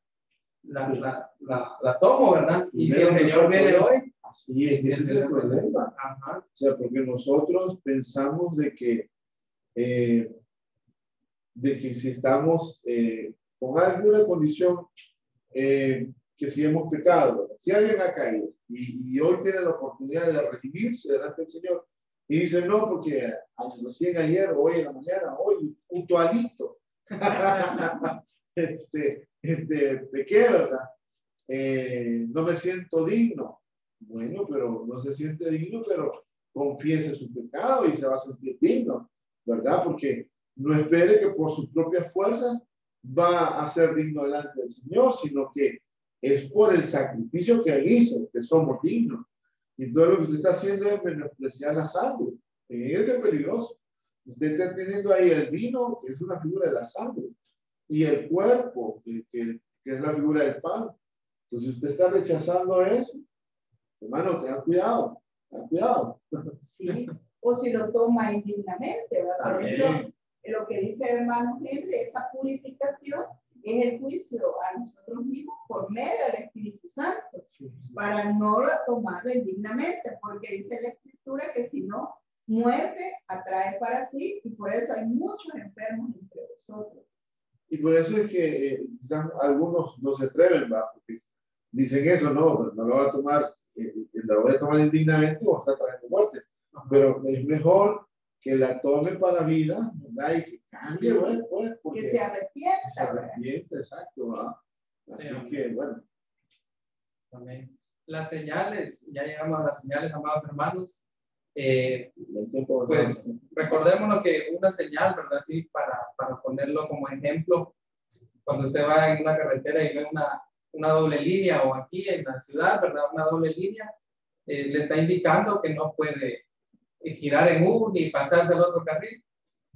la tomo, ¿verdad? Y si el Señor viene hoy, así es, ese es el problema. Ajá. O sea, porque nosotros pensamos de que si estamos con alguna condición que si hemos pecado, ¿verdad? Si alguien ha caído y hoy tiene la oportunidad de redimirse delante del Señor y dice, no, porque recién ayer, hoy en la mañana, hoy puntualito, pequé, ¿verdad? No me siento digno. Bueno, pero no se siente digno, pero confiese su pecado y se va a sentir digno, ¿verdad? Porque no espere que por sus propias fuerzas va a ser digno delante del Señor, sino que es por el sacrificio que Él hizo que somos dignos. Y todo lo que usted está haciendo es menospreciar la sangre. Es peligroso. Usted está teniendo ahí el vino, que es una figura de la sangre, y el cuerpo, que es la figura del pan. Entonces, usted está rechazando eso. Hermano, tenga cuidado. Tenga cuidado. Sí, o si lo toma indignamente, ¿verdad? Por eso, lo que dice el hermano Henry, esa purificación es el juicio a nosotros mismos por medio del Espíritu Santo, para no tomarla indignamente, porque dice la Escritura que si no, Muerte atrae para sí y por eso hay muchos enfermos entre vosotros. Y por eso es que quizás algunos no se atreven, ¿va? Porque dicen eso, no, pero no lo va a tomar, la voy a tomar indignamente o va a estar trayendo muerte. Pero es mejor que la tome para vida, ¿verdad? Y que cambie, pues, porque que se arrepienta. se arrepiente, exacto, ¿verdad? Así Sí, que, bueno. Amén. Las señales, ya llegamos a las señales, amados hermanos. Pues recordémonos que una señal, ¿verdad? Sí, para ponerlo como ejemplo, cuando usted va en una carretera y ve una doble línea, o aquí en la ciudad, ¿verdad? Una doble línea, le está indicando que no puede girar en U ni pasarse al otro carril.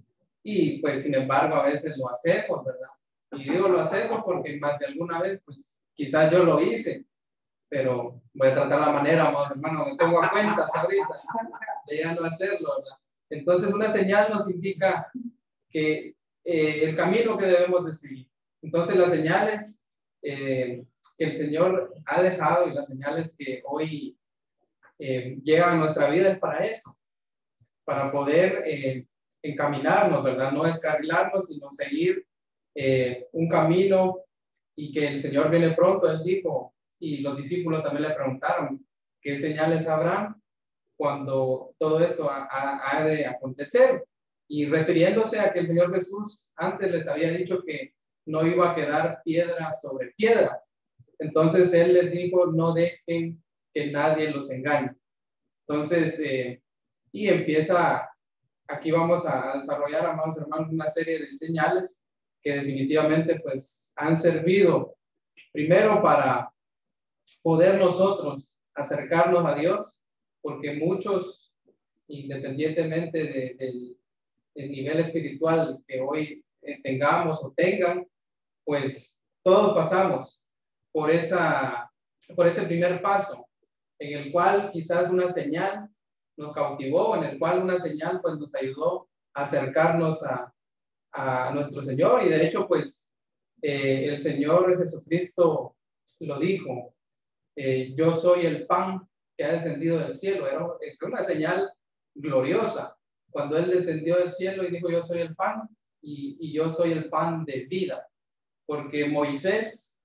Y pues, sin embargo, a veces lo hacemos, ¿verdad? Y digo lo hacemos porque más de alguna vez, pues, quizás yo lo hice, pero voy a tratar la manera, hermano, me pongo a cuentas ahorita de ya no hacerlo, ¿verdad? Entonces, una señal nos indica que el camino que debemos de seguir. Entonces, las señales que el Señor ha dejado y las señales que hoy llegan a nuestra vida es para eso, para poder encaminarnos, ¿verdad? No descarrilarnos, sino seguir un camino, y que el Señor viene pronto. Él dijo, y los discípulos también le preguntaron, ¿qué señales habrán cuando todo esto ha de acontecer? Y refiriéndose a que el Señor Jesús antes les había dicho que no iba a quedar piedra sobre piedra. Entonces Él les dijo, no dejen que nadie los engañe. Entonces, y empieza, aquí vamos a desarrollar, amados hermanos, una serie de señales que definitivamente pues han servido primero para poder nosotros acercarnos a Dios, porque muchos, independientemente del nivel espiritual que hoy tengamos o tengan, pues todos pasamos por ese primer paso, en el cual quizás una señal nos cautivó, en el cual una señal pues nos ayudó a acercarnos a nuestro Señor. Y de hecho pues el Señor Jesucristo lo dijo, yo soy el pan que ha descendido del cielo. Era una señal gloriosa cuando Él descendió del cielo y dijo, yo soy el pan, y yo soy el pan de vida, porque Moisés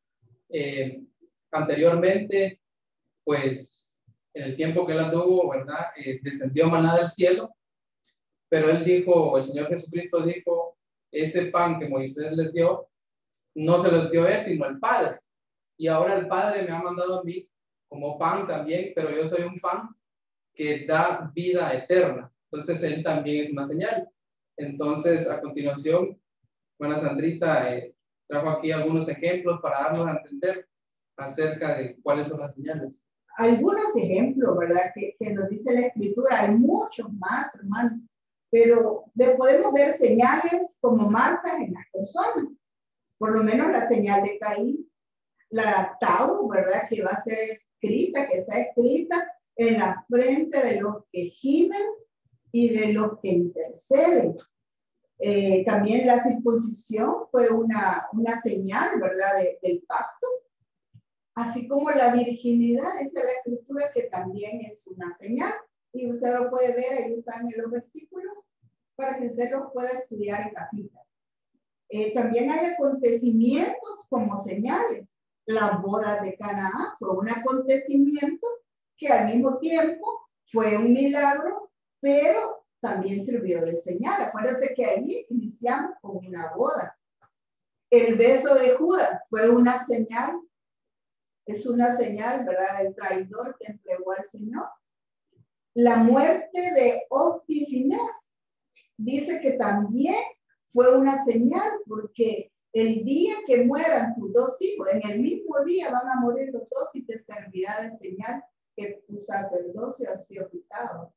anteriormente, pues en el tiempo que él anduvo, ¿verdad? Descendió maná del cielo, pero él dijo, el Señor Jesucristo dijo, ese pan que Moisés les dio, no se los dio él, sino el Padre. Y ahora el Padre me ha mandado a mí como pan también, pero yo soy un pan que da vida eterna. Entonces él también es una señal. Entonces, a continuación, buena Sandrita trajo aquí algunos ejemplos para darnos a entender acerca de cuáles son las señales. Algunos ejemplos, ¿verdad? Que nos dice la Escritura. Hay muchos más, hermanos. Pero podemos ver señales como marcas en las personas. Por lo menos la señal de Caín, la Tau, ¿verdad? Que va a ser escrita, que está escrita en la frente de los que gimen y de los que interceden. También la circuncisión fue una señal, ¿verdad? Del pacto. Así como la virginidad, dice la Escritura que también es una señal. Y usted lo puede ver, ahí están en los versículos, para que usted los pueda estudiar en casita. También hay acontecimientos como señales. La boda de Canaán fue un acontecimiento que al mismo tiempo fue un milagro, pero también sirvió de señal. Acuérdense que allí iniciamos con una boda. El beso de Judas fue una señal. Es una señal, ¿verdad? El traidor que entregó al Señor. La muerte de Ofni y Finés dice que también fue una señal, porque el día que mueran tus dos hijos, en el mismo día van a morir los dos y te servirá de señal que tu sacerdocio ha sido quitado.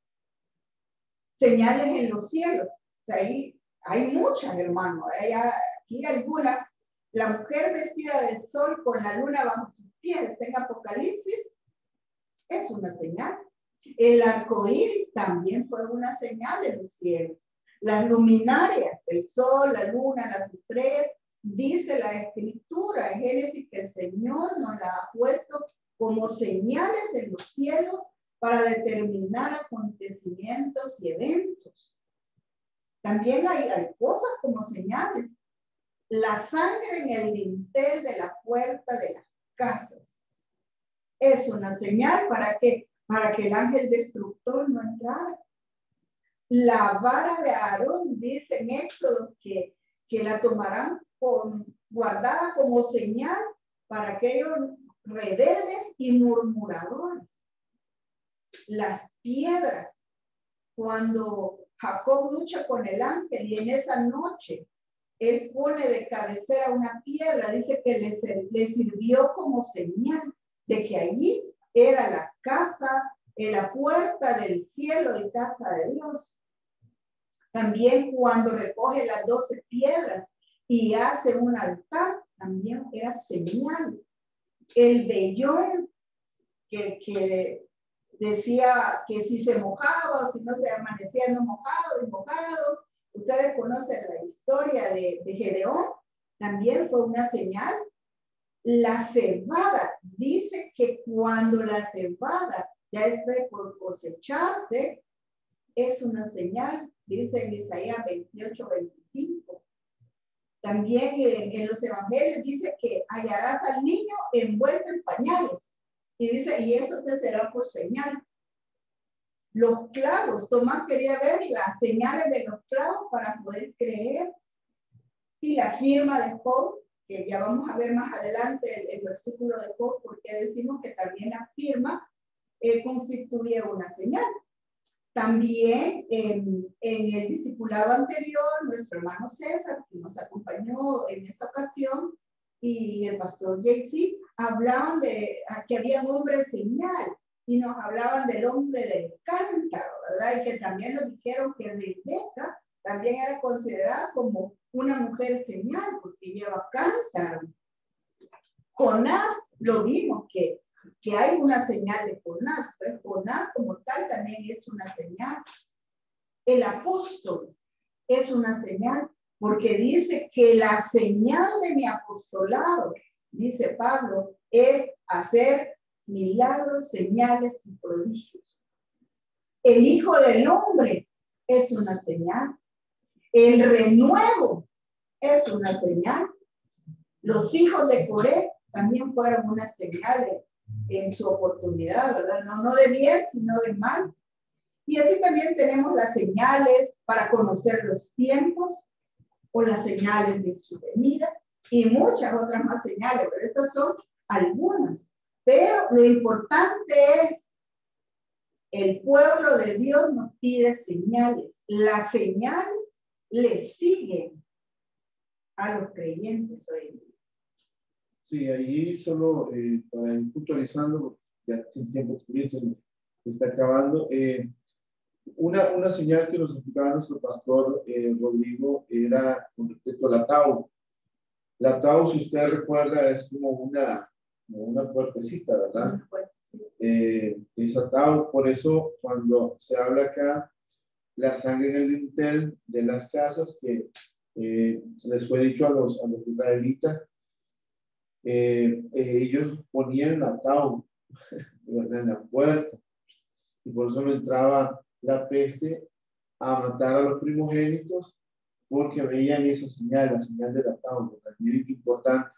Señales en los cielos. O sea, ahí hay muchas, hermano. Aquí algunas. La mujer vestida de sol con la luna bajo sus pies en Apocalipsis es una señal. El arco iris también fue una señal en los cielos. Las luminarias, el sol, la luna, las estrellas, dice la Escritura en Génesis que el Señor nos la ha puesto como señales en los cielos para determinar acontecimientos y eventos. También hay cosas como señales. La sangre en el dintel de la puerta de las casas es una señal para que el ángel destructor no entrara. La vara de Aarón, dice en Éxodo, que la tomarán guardada como señal para aquellos rebeldes y murmuradores. Las piedras, cuando Jacob lucha con el ángel y en esa noche él pone de cabecera una piedra, dice que le sirvió como señal de que allí era la casa, la puerta del cielo y casa de Dios. También cuando recoge las 12 piedras y hace un altar, también era señal. El vellón que decía que si se mojaba o si no se amanecía no mojado y mojado. Ustedes conocen la historia de Gedeón, también fue una señal. La cebada, dice que cuando la cebada ya esté por cosecharse, es una señal, dice en Isaías 28:25. También en los evangelios dice que hallarás al niño envuelto en pañales. Y dice, y eso te será por señal. Los clavos, Tomás quería ver las señales de los clavos para poder creer. Y la firma de Job, que ya vamos a ver más adelante el versículo de Job, porque decimos que también la firma constituye una señal. También en el discipulado anterior, nuestro hermano César, que nos acompañó en esa ocasión, y el pastor JC, hablaban de que había un hombre señal, y nos hablaban del hombre del cántaro, ¿verdad? Y que también nos dijeron que Rebeca también era considerada como una mujer señal, porque lleva cántaro. Jonás, lo vimos que hay una señal de Jonás, pues Jonás como tal también es una señal. El apóstol es una señal, porque dice que la señal de mi apostolado, dice Pablo, es hacer milagros, señales y prodigios. El Hijo del Hombre es una señal. El renuevo es una señal. Los hijos de Coré también fueron una señal en su oportunidad, ¿verdad? No de bien, sino de mal. Y así también tenemos las señales para conocer los tiempos o las señales de su venida y muchas otras más señales, pero estas son algunas. Pero lo importante es, el pueblo de Dios nos pide señales. Las señales le siguen a los creyentes hoy en día. Sí, ahí solo para ir puntualizando, ya el tiempo se está acabando. Una señal que nos explicaba nuestro pastor Rodrigo era con respecto al atao. La atao, si usted recuerda, es como una puertecita, ¿verdad? Es atao. Por eso, cuando se habla acá, la sangre en el dintel de las casas, que les fue dicho a los israelitas, ellos ponían la atao, ¿verdad?, en la puerta, y por eso no entraba la peste a matar a los primogénitos, porque veían esa señal, la señal del atao, muy importante.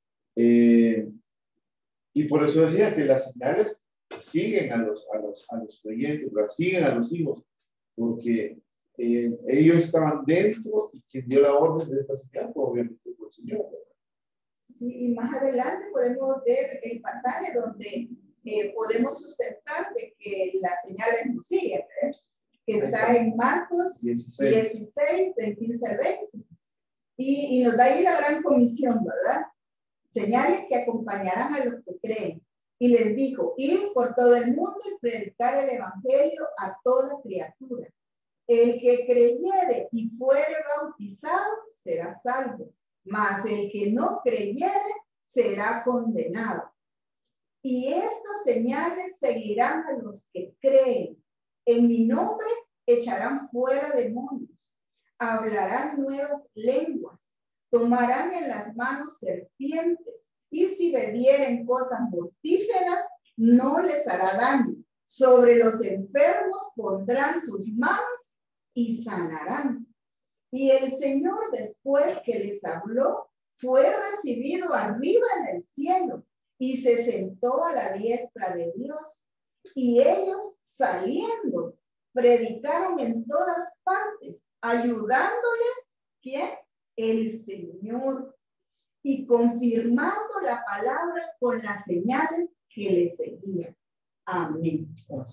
Y por eso decía que las señales siguen a los creyentes, siguen a los hijos, porque ellos estaban dentro y quien dio la orden de esta señal, obviamente fue el Señor. Sí, y más adelante podemos ver el pasaje donde podemos sustentar de que las señales nos siguen, que está en Marcos 16, del 15 al 20. Y nos da ahí la gran comisión, ¿verdad? Señales que acompañarán a los que creen. Y les dijo, ir por todo el mundo y predicar el evangelio a toda criatura. El que creyere y fuere bautizado será salvo, mas el que no creyere será condenado. Y estas señales seguirán a los que creen. En mi nombre echarán fuera demonios, hablarán nuevas lenguas, tomarán en las manos serpientes, y si bebieren cosas mortíferas, no les hará daño. Sobre los enfermos pondrán sus manos y sanarán. Y el Señor, después que les habló, fue recibido arriba en el cielo y se sentó a la diestra de Dios. Y ellos, saliendo, predicaron en todas partes, ayudándoles, ¿quién? El Señor, y confirmando la palabra con las señales que les seguían. Amén.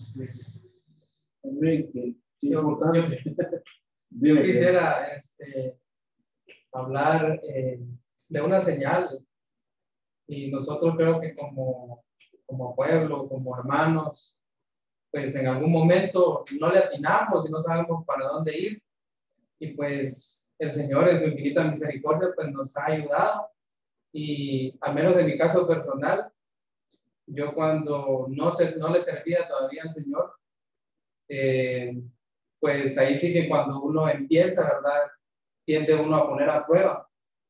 Amén. Qué importante. Yo quisiera hablar de una señal, y nosotros creo que como pueblo, como hermanos, pues en algún momento no le atinamos y no sabemos para dónde ir, y pues el Señor en su infinita misericordia pues nos ha ayudado. Y al menos en mi caso personal, yo cuando no le servía todavía al Señor, pues ahí sí que cuando uno empieza, ¿verdad? Tiende uno a poner a prueba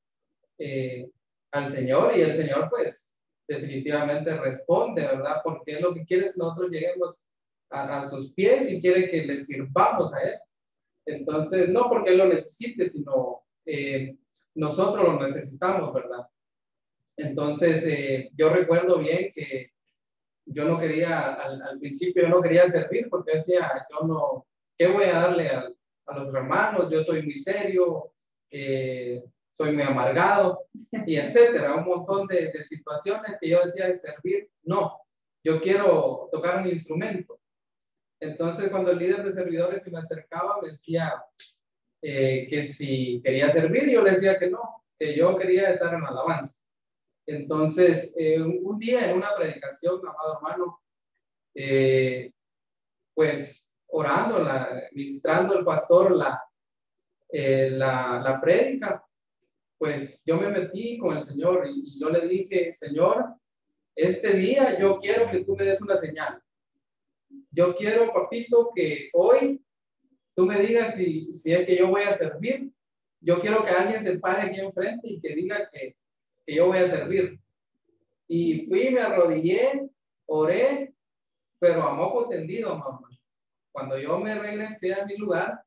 al Señor, y el Señor pues definitivamente responde, ¿verdad? Porque Él lo que quiere es que nosotros lleguemos a sus pies y quiere que le sirvamos a Él. Entonces, no porque Él lo necesite, sino nosotros lo necesitamos, ¿verdad? Entonces, yo recuerdo bien que yo no quería, al principio yo no quería servir porque decía, yo no, ¿qué voy a darle a los hermanos? Yo soy muy serio, soy muy amargado, y etcétera. Un montón de situaciones que yo decía de servir, no, yo quiero tocar un instrumento. Entonces, cuando el líder de servidores se me acercaba, me decía que si quería servir, yo le decía que no, que yo quería estar en alabanza. Entonces, un día en una predicación, amado hermano, pues orando, ministrando el pastor la prédica, pues yo me metí con el Señor y yo le dije, Señor, este día yo quiero que tú me des una señal. Yo quiero, papito, que hoy tú me digas si es que yo voy a servir. Yo quiero que alguien se pare aquí enfrente y que diga que yo voy a servir. Y fui, me arrodillé, oré, pero a moco tendido, mamá. Cuando yo me regresé a mi lugar,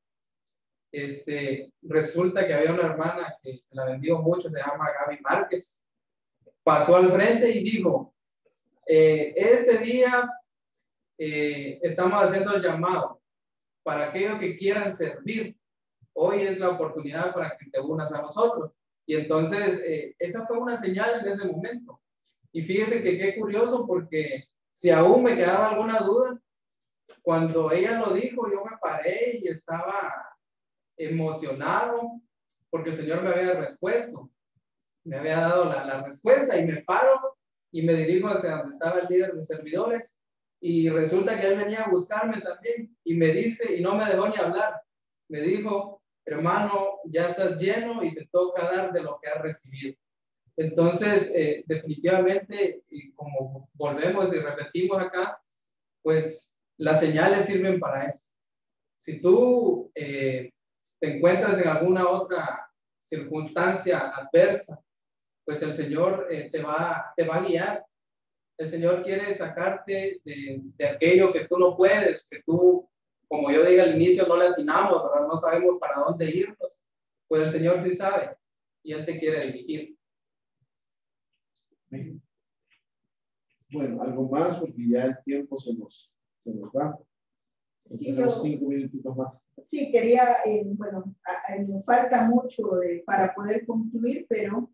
resulta que había una hermana que la bendigo mucho, se llama Gaby Márquez. Pasó al frente y dijo, este día estamos haciendo el llamado para aquellos que quieran servir. Hoy es la oportunidad para que te unas a nosotros. Y entonces, esa fue una señal en ese momento. Y fíjese que qué curioso, porque si aún me quedaba alguna duda, cuando ella lo dijo, yo me paré y estaba emocionado, porque el Señor me había respuesto, me había dado la respuesta, y me paro y me dirijo hacia donde estaba el líder de servidores, y resulta que él venía a buscarme también, y me dice, y no me dejó ni hablar, me dijo, hermano, ya estás lleno y te toca dar de lo que has recibido. Entonces, definitivamente, y como volvemos y repetimos acá, pues las señales sirven para eso. Si tú te encuentras en alguna otra circunstancia adversa, pues el Señor te va a guiar. El Señor quiere sacarte de aquello que tú no puedes, que tú, como yo dije al inicio, no le atinamos, ¿verdad? No sabemos para dónde irnos. Pues el Señor sí sabe y Él te quiere dirigir. Bueno, algo más, porque ya el tiempo se nos va. Sí, tenemos 5 minutitos más. Sí, quería, bueno, me falta mucho para poder concluir, pero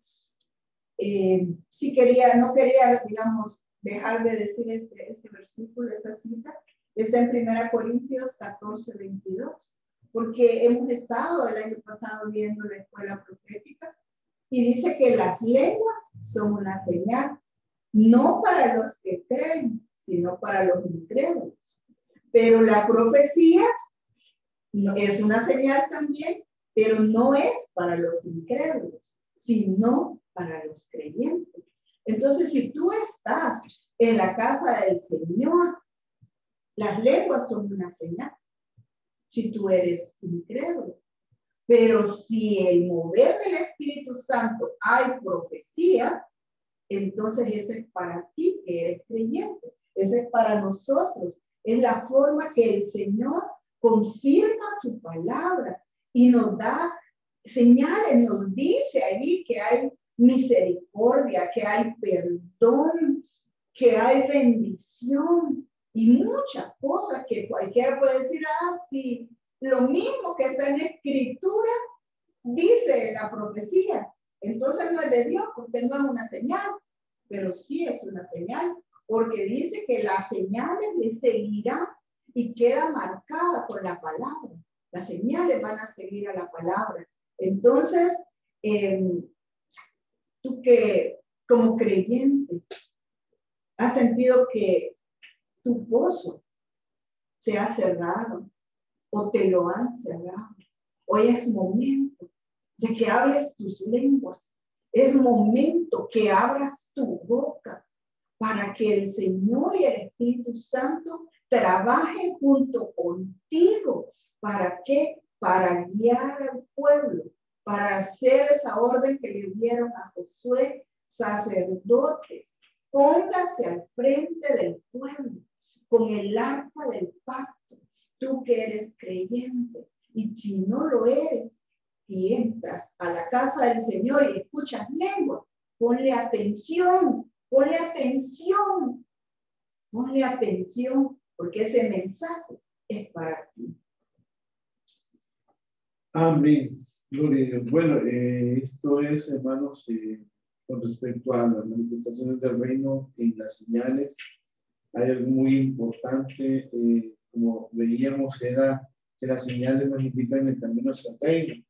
sí no quería, digamos, dejar de decir este versículo, esta cita. Está en 1 Corintios 14, 22, porque hemos estado el año pasado viendo la escuela profética, y dice que las lenguas son una señal, no para los que creen, sino para los incrédulos. Pero la profecía es una señal también, pero no es para los incrédulos, sino para los creyentes. Entonces, si tú estás en la casa del Señor, las lenguas son una señal, si tú eres incrédulo. Pero si el mover del Espíritu Santo hay profecía, entonces ese es para ti que eres creyente. Ese es para nosotros Es la forma que el Señor confirma su palabra y nos da señales, nos dice ahí que hay misericordia, que hay perdón, que hay bendición y muchas cosas que cualquiera puede decir, sí, lo mismo que está en la escritura, dice la profecía. Entonces no es de Dios porque no es una señal, pero sí es una señal, porque dice que las señales le seguirán y queda marcada por la palabra. Las señales van a seguir a la palabra. Entonces, tú que como creyente has sentido que tu pozo se ha cerrado o te lo han cerrado, hoy es momento de que hables tus lenguas. Es momento que abras tu boca para que el Señor y el Espíritu Santo trabajen junto contigo. ¿Para qué? Para guiar al pueblo, para hacer esa orden que le dieron a Josué, sacerdotes. Póngase al frente del pueblo con el arca del pacto. Tú que eres creyente, y si no lo eres, y entras a la casa del Señor y escuchas lengua, ponle atención, ponle atención, ponle atención, porque ese mensaje es para ti. Amén. Gloria a Dios. Bueno, esto es, hermanos, con respecto a las manifestaciones del reino en las señales. Hay algo muy importante, como veíamos, era que las señales nos indican el camino hacia el reino.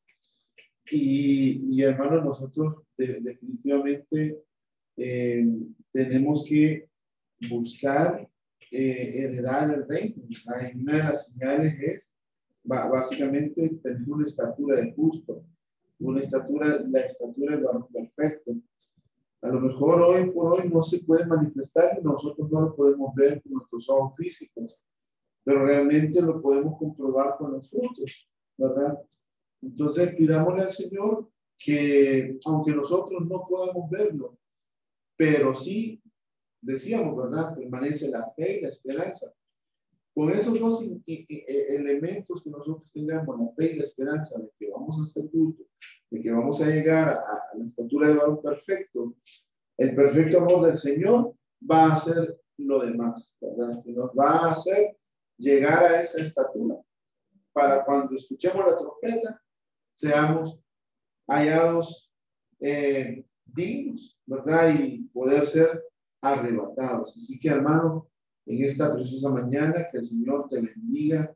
Y hermanos, nosotros definitivamente tenemos que buscar heredar el reino. Una de las señales es básicamente tener una estatura de justo, la estatura del varón perfecto. A lo mejor hoy por hoy no se puede manifestar y nosotros no lo podemos ver con nuestros ojos físicos, pero realmente lo podemos comprobar con los frutos, ¿verdad? Entonces pidámosle al Señor que, aunque nosotros no podamos verlo, pero sí, decíamos, ¿verdad? Permanece la fe y la esperanza. Con esos dos elementos que nosotros tengamos, la fe y la esperanza de que vamos a ser justos, de que vamos a llegar a la estatura de varón perfecto, el perfecto amor del Señor va a hacer lo demás, ¿verdad? Que nos va a hacer llegar a esa estatura para cuando escuchemos la trompeta seamos hallados dignos, ¿verdad? Y poder ser arrebatados. Así que, hermano, en esta preciosa mañana, que el Señor te bendiga.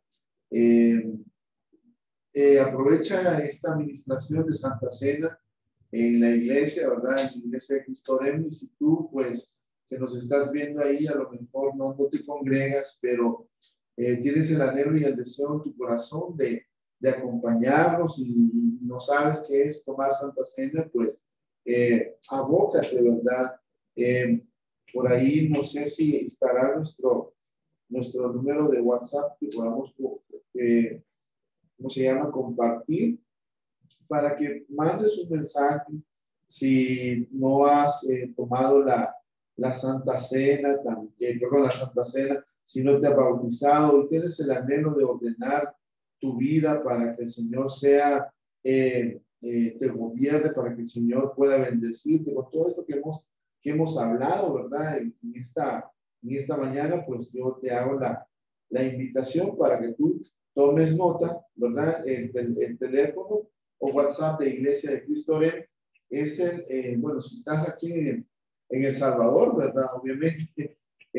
Aprovecha esta administración de Santa Cena en la iglesia, ¿verdad? En la iglesia de Cristo Rey. Si tú, pues, que nos estás viendo ahí, a lo mejor no te congregas, pero tienes el anhelo y el deseo en tu corazón de acompañarnos y no sabes qué es tomar Santa Cena, pues, abócate, ¿verdad? Por ahí no sé si estará nuestro número de WhatsApp que podamos, ¿cómo se llama? Compartir para que mandes un mensaje si no has tomado la Santa Cena, la Santa Cena, si no te has bautizado y tienes el anhelo de ordenar tu vida para que el Señor sea, te gobierne, para que el Señor pueda bendecirte con todo esto que hemos hablado, ¿verdad? En esta mañana, pues yo te hago la invitación para que tú tomes nota, ¿verdad? El teléfono o WhatsApp de Iglesia de Cristo Rey es bueno, si estás aquí en El Salvador, ¿verdad? Obviamente,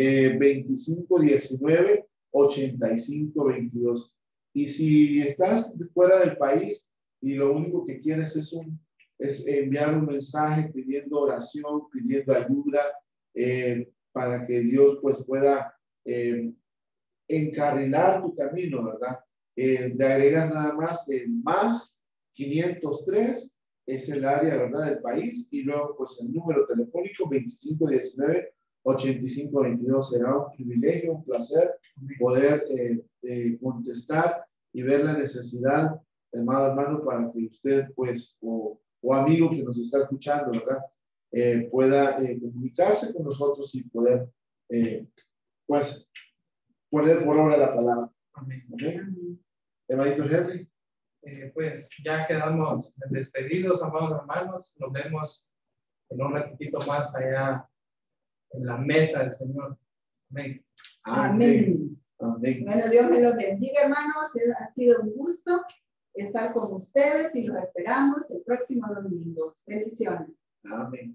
2519-8522. Y si estás fuera del país y lo único que quieres es enviar un mensaje pidiendo oración, pidiendo ayuda, para que Dios pues pueda encarrilar tu camino, ¿verdad? Le agregas nada más más 503, es el área, ¿verdad?, del país, y luego pues el número telefónico 2519-8522. Será un privilegio, un placer poder contestar y ver la necesidad, hermano, para que usted pues, o amigo que nos está escuchando, ¿verdad?, pueda comunicarse con nosotros y poder pues poner por obra la palabra. Amén. Amén. Hermanito Henry. Pues ya quedamos despedidos, amados hermanos. Nos vemos en un ratito más allá en la mesa del Señor. Amén. Amén. Amén. Bueno, Dios me los bendiga, hermanos. Ha sido un gusto estar con ustedes y los esperamos el próximo domingo. Bendiciones. Amén.